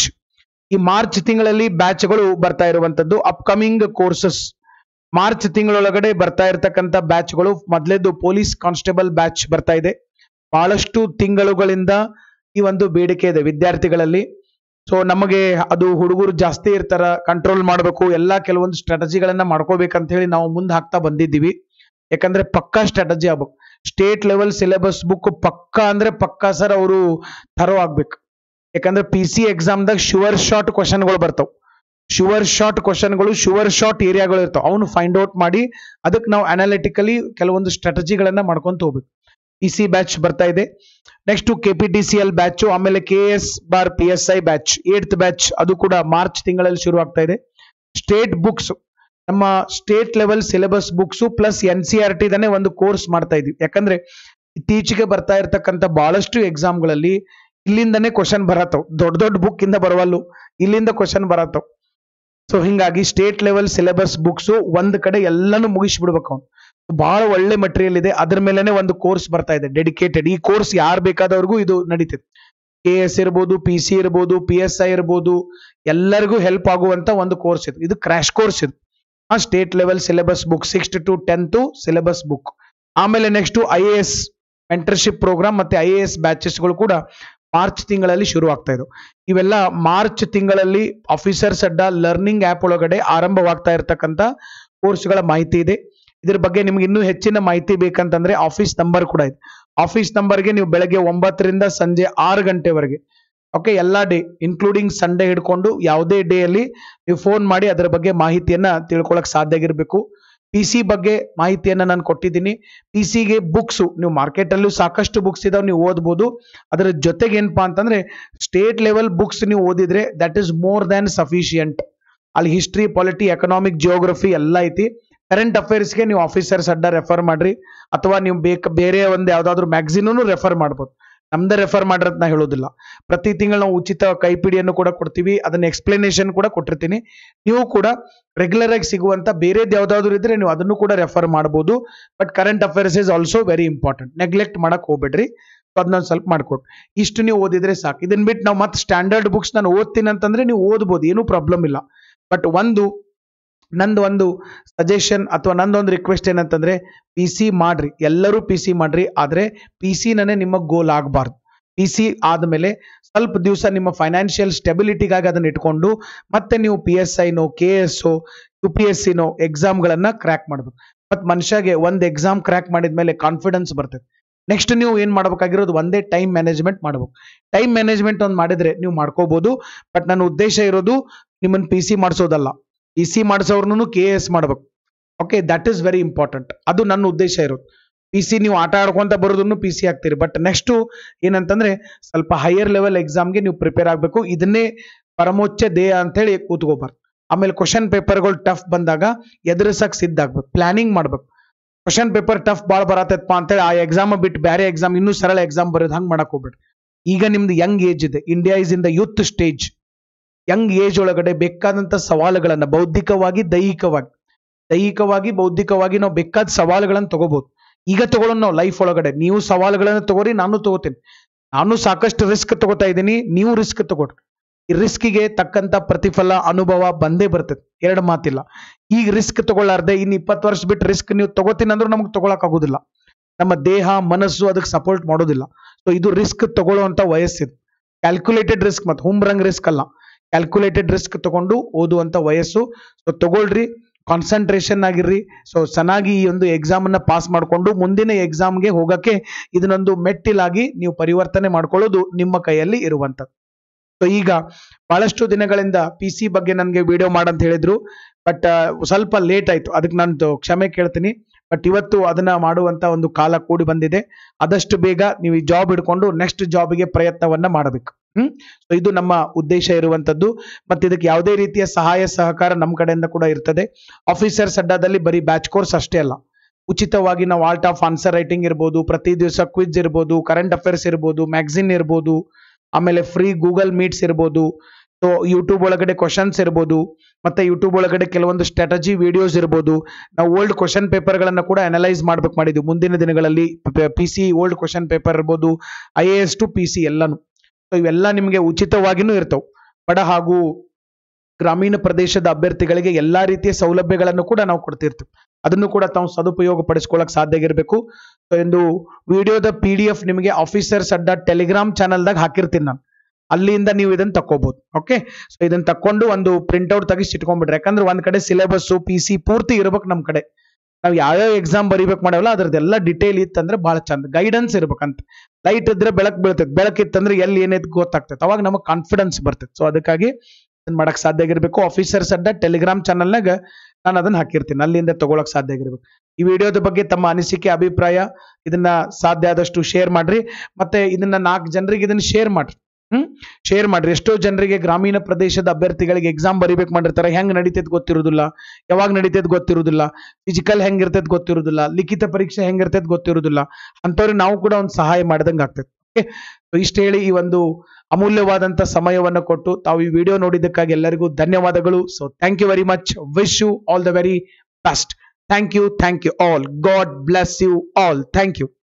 ಈ ಮಾರ್ಚ್ ತಿಂಗಳಲ್ಲಿ ಬ್ಯಾಚ್ಗಳು ಬರ್ತಾ ಇರುವಂತದ್ದು. ಅಪ್ಕಮಿಂಗ್ ಕೋರ್ಸಸ್ ಮಾರ್ಚ್ ತಿಂಗಳೊಳಗಡೆ ಬರ್ತಾ ಇರತಕ್ಕಂತ ಬ್ಯಾಚ್ಗಳು, ಮೊದಲೇದು ಪೊಲೀಸ್ ಕಾನ್ಸ್ಟೇಬಲ್ ಬ್ಯಾಚ್ ಬರ್ತಾ ಇದೆ. ಬಹಳಷ್ಟು ತಿಂಗಳುಗಳಿಂದ ಈ ಒಂದು ಬೇಡಿಕೆ ಇದೆ ವಿದ್ಯಾರ್ಥಿಗಳಲ್ಲಿ. ಸೊ ನಮಗೆ ಅದು ಹುಡುಗರು ಜಾಸ್ತಿ ಇರ್ತಾರ, ಕಂಟ್ರೋಲ್ ಮಾಡಬೇಕು, ಎಲ್ಲಾ ಕೆಲವೊಂದು ಸ್ಟ್ರಾಟಜಿಗಳನ್ನ ಮಾಡ್ಕೋಬೇಕಂತ ಹೇಳಿ ನಾವು ಮುಂದೆ ಹಾಕ್ತಾ ಬಂದಿದ್ದೀವಿ. ಯಾಕಂದ್ರೆ ಪಕ್ಕಾ ಸ್ಟ್ರಾಟಜಿ ಆಗ್ಬೇಕು. ಸ್ಟೇಟ್ ಲೆವೆಲ್ ಸಿಲೆಬಸ್ ಬುಕ್ ಪಕ್ಕಾ ಅಂದ್ರೆ ಪಕ್ಕಾ ಸರ್, ಅವರು ಥರೋ ಆಗ್ಬೇಕು. ಯಾಕಂದ್ರೆ PC ಎಕ್ಸಾಮ್ದಾಗ ಶುವರ್ ಶಾರ್ಟ್ ಕ್ವಶನ್ಗಳು ಬರ್ತಾವ, ಶುವರ್ ಶಾರ್ಟ್ ಕ್ವಶನ್ಗಳು, ಶುವರ್ ಶಾರ್ಟ್ ಏರಿಯಾಗಳು ಇರ್ತಾವ. ಅವನು ಫೈಂಡ್ ಔಟ್ ಮಾಡಿ ಅದಕ್ಕೆ ನಾವು ಅನಾಲಿಟಿಕಲಿ ಕೆಲವೊಂದು ಸ್ಟ್ರಾಟಜಿಗಳನ್ನ ಮಾಡ್ಕೊಂತ ಹೋಗ್ಬೇಕು. PC ಬ್ಯಾಚ್ ಬರ್ತಾ ಇದೆ. ನೆಕ್ಸ್ಟ್ KPTCL ಬ್ಯಾಚ್, ಆಮೇಲೆ KS/PSI ಬ್ಯಾಚ್ 8th ಬ್ಯಾಚ್ ಅದು ಕೂಡ ಮಾರ್ಚ್ ತಿಂಗಳಲ್ಲಿ ಶುರು ಆಗ್ತಾ ಇದೆ. ಸ್ಟೇಟ್ ಬುಕ್ಸ್, ನಮ್ಮ state level syllabus books plus NCERT ದನೇ ಒಂದು ಕೋರ್ಸ್ ಮಾಡ್ತಾ ಇದೀವಿ. ಯಾಕಂದ್ರೆ ಇತ್ತೀಚೆಗೆ ಬರ್ತಾ ಇರತಕ್ಕಂತ ಬಹಳಷ್ಟು ಎಕ್ಸಾಮ್ಗಳಲ್ಲಿ ಇಲ್ಲಿಂದನೇ ಕ್ವಶನ್ ಬರತ್ತವ್, ದೊಡ್ಡ ದೊಡ್ಡ ಬುಕ್ ಇಂದ ಬರವಲ್ಲು, ಇಲ್ಲಿಂದ ಕ್ವಶನ್ ಬರತ್ತವ್. ಸೊ ಹಿಂಗಾಗಿ ಸ್ಟೇಟ್ ಲೆವೆಲ್ ಸಿಲೆಬಸ್ ಬುಕ್ಸ್ ಒಂದ್ ಕಡೆ ಎಲ್ಲಾನು ಮುಗಿಸ್ಬಿಡ್ಬೇಕು. ಅವ್ನು ಬಹಳ ಒಳ್ಳೆ ಮಟೀರಿಯಲ್ ಇದೆ, ಅದ್ರ ಮೇಲೆನೆ ಒಂದು ಕೋರ್ಸ್ ಬರ್ತಾ ಇದೆ ಡೆಡಿಕೇಟೆಡ್. ಈ ಕೋರ್ಸ್ ಯಾರು ಬೇಕಾದವ್ರಿಗೂ ಇದು ನಡೀತದೆ. KS ಇರ್ಬೋದು, PC ಇರ್ಬೋದು, PSI ಇರ್ಬೋದು, ಎಲ್ಲರಿಗೂ ಹೆಲ್ಪ್ ಆಗುವಂತ ಒಂದು ಕೋರ್ಸ್ ಇದು. ಇದು ಕ್ರಾಶ್ ಕೋರ್ಸ್ ಇದು. State level syllabus book 6th to 10th syllabus book. ಆಮೇಲೆ ನೆಕ್ಸ್ಟ್ IAS ಮೆಂಟರ್ಶಿಪ್ ಪ್ರೋಗ್ರಾಮ್ ಮತ್ತೆ IAS ಬ್ಯಾಚಸ್ಗಳು ಕೂಡ ಮಾರ್ಚ್ ತಿಂಗಳಲ್ಲಿ ಶುರು ಆಗ್ತಾ ಇದ್ದವು. ಇವೆಲ್ಲ ಮಾರ್ಚ್ ತಿಂಗಳಲ್ಲಿ ಆಫೀಸರ್ಸ್ ಅಡ್ಡಾ ಲರ್ನಿಂಗ್ ಆಪ್ ಒಳಗಡೆ ಆರಂಭವಾಗ್ತಾ ಇರತಕ್ಕಂತ ಕೋರ್ಸ್ಗಳ ಮಾಹಿತಿ ಇದೆ. ಇದ್ರ ಬಗ್ಗೆ ನಿಮ್ಗೆ ಇನ್ನೂ ಹೆಚ್ಚಿನ ಮಾಹಿತಿ ಬೇಕಂತಂದ್ರೆ ಆಫೀಸ್ ನಂಬರ್ ಕೂಡ ಇದೆ. ಆಫೀಸ್ ನಂಬರ್ಗೆ ನೀವು ಬೆಳಗ್ಗೆ 9 ರಿಂದ ಸಂಜೆ 6 ಗಂಟೆವರೆಗೆ, ಓಕೆ, ಎಲ್ಲಾ ಡೇ ಇನ್ಕ್ಲೂಡಿಂಗ್ ಸಂಡೇ ಹಿಡ್ಕೊಂಡು ಯಾವುದೇ ಡೇ ಅಲ್ಲಿ ನೀವು ಫೋನ್ ಮಾಡಿ ಅದರ ಬಗ್ಗೆ ಮಾಹಿತಿಯನ್ನ ತಿಳ್ಕೊಳಕ್ ಸಾಧ್ಯ ಆಗಿರ್ಬೇಕು. PC ಬಗ್ಗೆ ಮಾಹಿತಿಯನ್ನ ನಾನು ಕೊಟ್ಟಿದ್ದೀನಿ. PCಗೆ ಬುಕ್ಸ್ ನೀವು ಮಾರ್ಕೆಟ್ ಅಲ್ಲೂ ಸಾಕಷ್ಟು ಬುಕ್ಸ್ ಇದಾವೆ, ನೀವು ಓದ್ಬೋದು. ಅದರ ಜೊತೆಗೆ ಏನಪ್ಪಾ ಅಂತಂದ್ರೆ ಸ್ಟೇಟ್ ಲೆವೆಲ್ ಬುಕ್ಸ್ ನೀವು ಓದಿದ್ರೆ that is more than sufficient. ಅಲ್ಲಿ ಹಿಸ್ಟ್ರಿ, ಪಾಲಿಟಿ, ಎಕನಾಮಿಕ್, ಜಿಯೋಗ್ರಫಿ ಎಲ್ಲ ಐತಿ. ಕರೆಂಟ್ ಅಫೇರ್ಸ್ಗೆ ನೀವು ಆಫೀಸರ್ಸ್ ಅಡ್ಡ ರೆಫರ್ ಮಾಡ್ರಿ, ಅಥವಾ ನೀವು ಬೇರೆ ಒಂದು ಯಾವ್ದಾದ್ರು ಮ್ಯಾಗಝಿನ್ ರೆಫರ್ ಮಾಡ್ಬೋದು. ನಮ್ದೇ ರೆಫರ್ ಮಾಡಿರೋದ್ ನಾ ಹೇಳೋದಿಲ್ಲ. ಪ್ರತಿ ತಿಂಗಳು ನಾವು ಉಚಿತ ಕೈಪಿಡಿಯನ್ನು ಕೂಡ ಕೊಡ್ತೀವಿ, ಅದನ್ನ ಎಕ್ಸ್ಪ್ಲನೇಷನ್ ಕೂಡ ಕೊಟ್ಟಿರ್ತೀನಿ. ನೀವು ಕೂಡ ರೆಗ್ಯುಲರ್ ಆಗಿ ಸಿಗುವಂತ ಬೇರೆದ್ ಯಾವ್ದಾದ್ರು ಇದ್ರೆ ನೀವು ಅದನ್ನು ಕೂಡ ರೆಫರ್ ಮಾಡಬಹುದು. But current affairs is also very important, neglect ಮಾಡಕ್ ಹೋಗ್ಬೇಡ್ರಿ. ಅದನ್ನ ಸ್ವಲ್ಪ ಮಾಡ್ಕೊಟ್ಟು ಇಷ್ಟು ನೀವು ಓದಿದ್ರೆ ಸಾಕು. ಇದನ್ನ ಬಿಟ್ಟು ನಾವು ಮತ್ತೆ ಸ್ಟ್ಯಾಂಡರ್ಡ್ ಬುಕ್ಸ್ ನಾನು ಓದ್ತೀನಿ ಅಂತಂದ್ರೆ ನೀವು ಓದ್ಬೋದು, ಏನೂ ಪ್ರಾಬ್ಲಮ್ ಇಲ್ಲ. ಬಟ್ ನಂದೊಂದು ಸಜೆಷನ್ ಅಥವಾ ನಂದೊಂದು ರಿಕ್ವೆಸ್ಟ್ ಏನಂತಂದ್ರೆ PC ಮಾಡ್ರಿ, ಎಲ್ಲರೂ PC ಮಾಡ್ರಿ. ಆದ್ರೆ PC ನನೇ ನಿಮ್ಮ ಗೋಲ್ ಆಗಬಾರ್ದು. PC ಆದ್ಮೇಲೆ ಸ್ವಲ್ಪ ದಿವಸ ನಿಮ್ಮ ಫೈನಾನ್ಷಿಯಲ್ ಸ್ಟೆಬಿಲಿಟಿಗಾಗಿ ಅದನ್ನ ಇಟ್ಕೊಂಡು ಮತ್ತೆ ನೀವು PSI-ನೋ KS-ಓ UPSC-ನೋ ಎಕ್ಸಾಮ್ಗಳನ್ನ ಕ್ರ್ಯಾಕ್ ಮಾಡ್ಬೇಕು. ಮತ್ ಮನುಷ್ಯಗೆ ಒಂದ್ ಎಕ್ಸಾಮ್ ಕ್ರ್ಯಾಕ್ ಮಾಡಿದ್ಮೇಲೆ ಕಾನ್ಫಿಡೆನ್ಸ್ ಬರ್ತದೆ. ನೆಕ್ಸ್ಟ್ ನೀವು ಏನ್ ಮಾಡ್ಬೇಕಾಗಿರೋದು, ಒಂದೇ ಟೈಮ್ ಮ್ಯಾನೇಜ್ಮೆಂಟ್ ಮಾಡ್ಬೇಕು. ಟೈಮ್ ಮ್ಯಾನೇಜ್ಮೆಂಟ್ ಒಂದು ಮಾಡಿದ್ರೆ ನೀವು ಮಾಡ್ಕೋಬಹುದು. ಬಟ್ ನನ್ನ ಉದ್ದೇಶ ಇರೋದು ನಿಮ್ಮನ್ನ PC ಮಾಡಿಸೋದಲ್ಲ, PC ಮಾಡಿಸೋರ್ನು KS ಮಾಡ್ಬೇಕು. Okay, that is very important. ಅದು ನನ್ನ ಉದ್ದೇಶ ಇರೋದು. PC ನೀವು ಆಟ ಆಡ್ಕೊಂತ ಬರೋದನ್ನು PC ಆಗ್ತೀರಿ. ಬಟ್ ನೆಕ್ಸ್ಟ್ ಏನಂತಂದ್ರೆ ಸ್ವಲ್ಪ ಹೈಯರ್ ಲೆವೆಲ್ ಎಕ್ಸಾಮ್ಗೆ ನೀವು ಪ್ರಿಪೇರ್ ಆಗ್ಬೇಕು. ಇದನ್ನೇ ಪರಮೋಚ್ಚ ಧ್ಯೇಯ ಅಂತ ಹೇಳಿ ಕೂತ್ಕೋಬಾರ್ದು. ಆಮೇಲೆ ಕ್ವಶನ್ ಪೇಪರ್ಗಳು ಟಫ್ ಬಂದಾಗ ಎದುರಿಸಕ್ ಸಿದ್ಧ ಆಗ್ಬೇಕು, ಪ್ಲಾನಿಂಗ್ ಮಾಡ್ಬೇಕು. ಕ್ವಶನ್ ಪೇಪರ್ ಟಫ್ ಭಾಳ ಬರತ್ತಪ್ಪ ಅಂತೇಳಿ ಆ ಎಕ್ಸಾಮ್ ಬಿಟ್ಟು ಬೇರೆ ಎಕ್ಸಾಮ್ ಇನ್ನೂ ಸರಳ ಎಕ್ಸಾಮ್ ಬರೋದು ಹಂಗೆ ಮಾಡಕ್ ಹೋಗ್ಬೇಡ್ರಿ. ಈಗ ನಿಮ್ದು ಯಂಗ್ ಏಜ್ ಇದೆ, India is in the youth stage. Young age ಒಳಗಡೆ ಬೇಕಾದಂತ ಸವಾಲುಗಳನ್ನ ಬೌದ್ಧಿಕವಾಗಿ ಬೌದ್ಧಿಕವಾಗಿ ನಾವು ಬೇಕಾದ ಸವಾಲುಗಳನ್ನ ತಗೋಬಹುದು. ಈಗ ತಗೊಳ್ಳೋಣ ನಾವು ಲೈಫ್ ಒಳಗಡೆ. ನೀವು ಸವಾಲುಗಳನ್ನ ತಗೋರಿ, ನಾನು ತಗೋತೀನಿ. ನಾನು ಸಾಕಷ್ಟು ರಿಸ್ಕ್ ತಗೋತಾ ಇದ್ದೀನಿ, ನೀವು ರಿಸ್ಕ್ ತಗೋರಿ. ಈ ರಿಸ್ಕಿಗೆ ತಕ್ಕಂತ ಪ್ರತಿಫಲ, ಅನುಭವ ಬಂದೇ ಬರ್ತದೆ, ಎರಡು ಮಾತಿಲ್ಲ. ಈಗ ರಿಸ್ಕ್ ತಗೊಳ್ಳಾರ್ದೆ ಇನ್ನು 20 ವರ್ಷ ಬಿಟ್ಟು ರಿಸ್ಕ್ ನೀವು ತಗೋತೀನಿ ಅಂದ್ರೂ ನಮ್ಗೆ ತಗೊಳಕ್ ಆಗೋದಿಲ್ಲ. ನಮ್ಮ ದೇಹ ಮನಸ್ಸು ಅದಕ್ಕೆ ಸಪೋರ್ಟ್ ಮಾಡೋದಿಲ್ಲ. ಸೊ ಇದು ರಿಸ್ಕ್ ತಗೊಳ್ಳುವಂತ ವಯಸ್ಸಿದೆ. ಕ್ಯಾಲ್ಕುಲೇಟೆಡ್ ರಿಸ್ಕ್, ಮತ್ತು ಹುಮ್ರಂಗ್ ರಿಸ್ಕ್ ಅಲ್ಲ, ಕ್ಯಾಲ್ಕುಲೇಟೆಡ್ ರಿಸ್ಕ್ ತಗೊಂಡು ಓದುವಂತ ವಯಸ್ಸು. ಸೊ ತಗೊಳ್ರಿ, ಕಾನ್ಸಂಟ್ರೇಷನ್ ಆಗಿರ್ರಿ. ಸೊ ಚೆನ್ನಾಗಿ ಈ ಒಂದು ಎಕ್ಸಾಮ್ ಅನ್ನ ಪಾಸ್ ಮಾಡಿಕೊಂಡು ಮುಂದಿನ ಎಕ್ಸಾಮ್ಗೆ ಹೋಗಕ್ಕೆ ಇದನ್ನೊಂದು ಮೆಟ್ಟಿಲಾಗಿ ನೀವು ಪರಿವರ್ತನೆ ಮಾಡ್ಕೊಳ್ಳೋದು ನಿಮ್ಮ ಕೈಯಲ್ಲಿ ಇರುವಂತದ್ದು. ಸೊ ಈಗ ಬಹಳಷ್ಟು ದಿನಗಳಿಂದ PC ಬಗ್ಗೆ ನನಗೆ ವಿಡಿಯೋ ಮಾಡಂತ ಹೇಳಿದ್ರು. ಬಟ್ ಸ್ವಲ್ಪ ಲೇಟ್ ಆಯ್ತು, ಅದಕ್ಕೆ ನಾನು ಕ್ಷಮೆ ಕೇಳ್ತೀನಿ. ಬಟ್ ಇವತ್ತು ಅದನ್ನ ಮಾಡುವಂತ ಒಂದು ಕಾಲ ಕೂಡಿ ಬಂದಿದೆ. ಆದಷ್ಟು ಬೇಗ ನೀವು ಈ ಜಾಬ್ ಹಿಡ್ಕೊಂಡು ನೆಕ್ಸ್ಟ್ ಜಾಬ್ಗೆ ಪ್ರಯತ್ನವನ್ನ ಮಾಡಬೇಕು. ಸೊ ಇದು ನಮ್ಮ ಉದ್ದೇಶ ಇರುವಂತದ್ದು. ಮತ್ತೆ ಇದಕ್ಕೆ ಯಾವುದೇ ರೀತಿಯ ಸಹಾಯ ಸಹಕಾರ ನಮ್ಮ ಕಡೆಯಿಂದ ಕೂಡ ಇರ್ತದೆ. ಆಫೀಸರ್ಸ್ ಅಡ್ಡಾದಲ್ಲಿ ಬರೀ ಬ್ಯಾಚ್ ಕೋರ್ಸ್ ಅಷ್ಟೇ ಅಲ್ಲ, ಉಚಿತವಾಗಿ ನಾವು ಆರ್ಟ್ ಆಫ್ ಆನ್ಸರ್ ರೈಟಿಂಗ್ ಇರ್ಬೋದು, ಪ್ರತಿ ದಿವಸ ಕ್ವಿಜ್ ಇರ್ಬೋದು, ಕರೆಂಟ್ ಅಫೇರ್ಸ್ ಇರ್ಬೋದು, ಮ್ಯಾಗಝಿನ್ ಇರ್ಬೋದು, ಆಮೇಲೆ ಫ್ರೀ ಗೂಗಲ್ ಮೀಟ್ಸ್ ಇರ್ಬೋದು, ಸೊ ಯೂಟ್ಯೂಬ್ ಒಳಗಡೆ ಕ್ವಶನ್ಸ್ ಇರ್ಬೋದು, ಮತ್ತೆ ಯೂಟ್ಯೂಬ್ ಒಳಗಡೆ ಕೆಲವೊಂದು ಸ್ಟ್ರಾಟಜಿ ವಿಡಿಯೋಸ್ ಇರ್ಬೋದು. ನಾವು ಓಲ್ಡ್ ಕ್ವಶನ್ ಪೇಪರ್ಗಳನ್ನು ಕೂಡ ಅನಲೈಸ್ ಮಾಡ್ಬೇಕು ಮಾಡಿದ್ವಿ ಮುಂದಿನ ದಿನಗಳಲ್ಲಿ. PC ಓಲ್ಡ್ ಕ್ವಶನ್ ಪೇಪರ್ ಇರ್ಬೋದು, IAS ಟು PC ಎಲ್ಲಾನು. ಸೊ ಇವೆಲ್ಲ ನಿಮಗೆ ಉಚಿತವಾಗಿನೂ ಇರ್ತಾವೆ. ಬಡ ಹಾಗೂ ಗ್ರಾಮೀಣ ಪ್ರದೇಶದ ಅಭ್ಯರ್ಥಿಗಳಿಗೆ ಎಲ್ಲಾ ರೀತಿಯ ಸೌಲಭ್ಯಗಳನ್ನು ಕೂಡ ನಾವು ಕೊಡ್ತಿರ್ತೀವಿ. ಅದನ್ನು ಕೂಡ ತಾವು ಸದುಪಯೋಗ ಪಡಿಸ್ಕೊಳ್ಳಕ್ ಸಾಧ್ಯ ಆಗಿರ್ಬೇಕು. ಸೊ ಒಂದು ವಿಡಿಯೋದ PDF ನಿಮಗೆ ಆಫೀಸರ್ಸ್ ಅಡ್ಡ ಟೆಲಿಗ್ರಾಮ್ ಚಾನಲ್ದಾಗ ಹಾಕಿರ್ತೀನಿ ನಾನು, ಅಲ್ಲಿಂದ ನೀವು ಇದನ್ನ ತಕ್ಕೋಬಹುದು. ಓಕೆ, ಸೊ ಇದನ್ನ ತಕ್ಕೊಂಡು ಒಂದು ಪ್ರಿಂಟ್ಔಟ್ ತೆಗಿಸಿ ಇಟ್ಕೊಂಡ್ಬಿಡ್ರಿ. ಯಾಕಂದ್ರೆ ಒಂದ್ ಕಡೆ ಸಿಲೆಬಸ್ PC ಪೂರ್ತಿ ಇರ್ಬೇಕು. ನಮ್ ಕಡೆ ನಾವು ಯಾವ್ಯಾವ ಎಕ್ಸಾಮ್ ಬರೀಬೇಕು ಮಾಡವಲ್ಲ ಅದ್ರದ್ದೆಲ್ಲ ಡಿಟೇಲ್ ಇತ್ತಂದ್ರೆ ಬಹಳ ಚಂದ, ಗೈಡೆನ್ಸ್ ಇರ್ಬೇಕಂತ. ಲೈಟ್ ಇದ್ರೆ ಬೆಳಕ್ ಬೀಳ್ತೈತೆ, ಬೆಳಕಿತ್ತಂದ್ರೆ ಎಲ್ಲಿ ಏನೈತೆ ಗೊತ್ತಾಗ್ತೈತೆ, ಅವಾಗ ನಮಗೆ ಕಾನ್ಫಿಡೆನ್ಸ್ ಬರ್ತೈತೆ. ಸೊ ಅದಕ್ಕಾಗಿ ಮಾಡಕ್ ಸಾಧ್ಯ ಆಗಿರ್ಬೇಕು. ಆಫೀಸರ್ಸ್ ಅಡ್ಡ ಟೆಲಿಗ್ರಾಮ್ ಚಾನಲ್ನಾಗ ನಾನು ಅದನ್ನ ಹಾಕಿರ್ತೀನಿ, ಅಲ್ಲಿಂದ ತಗೊಳಕ್ ಸಾಧ್ಯ ಆಗಿರ್ಬೇಕು. ಈ ವಿಡಿಯೋದ ಬಗ್ಗೆ ತಮ್ಮ ಅನಿಸಿಕೆ ಅಭಿಪ್ರಾಯ ಇದನ್ನ ಸಾಧ್ಯ ಆದಷ್ಟು ಶೇರ್ ಮಾಡ್ರಿ. ಮತ್ತೆ ಇದನ್ನ 4 ಜನರಿಗೆ ಇದನ್ನ ಶೇರ್ ಮಾಡ್ರಿ. ಶೇರ್ ಮಾಡ್ರಿ. ಎಷ್ಟೋ ಜನರಿಗೆ ಗ್ರಾಮೀಣ ಪ್ರದೇಶದ ಅಭ್ಯರ್ಥಿಗಳಿಗೆ ಎಕ್ಸಾಮ್ ಬರಿಬೇಕು ಮಾಡಿರ್ತಾರೆ, ಹೆಂಗ್ ನಡೀತೈತೆ ಗೊತ್ತಿರುದಿಲ್ಲ, ಯಾವಾಗ ನಡೀತೈತೆ ಗೊತ್ತಿರುದಿಲ್ಲ, ಫಿಸಿಕಲ್ ಹೆಂಗಿರ್ತೈತೆ ಗೊತ್ತಿರುದಿಲ್ಲ, ಲಿಖಿತ ಪರೀಕ್ಷೆ ಹೆಂಗಿರ್ತೈತೆ ಗೊತ್ತಿರುದಿಲ್ಲ. ಅಂತವ್ರಿಗೆ ನಾವು ಕೂಡ ಒಂದು ಸಹಾಯ ಮಾಡ್ದಂಗೆ ಆಗ್ತೈತೆ. ಇಷ್ಟ ಹೇಳಿ ಈ ಒಂದು ಅಮೂಲ್ಯವಾದಂತ ಸಮಯವನ್ನು ಕೊಟ್ಟು ತಾವು ಈ ವಿಡಿಯೋ ನೋಡಿದ್ದಕ್ಕಾಗಿ ಎಲ್ಲರಿಗೂ ಧನ್ಯವಾದಗಳು. So thank you very much. Wish you all the very best. Thank you all. God bless you all. Thank you.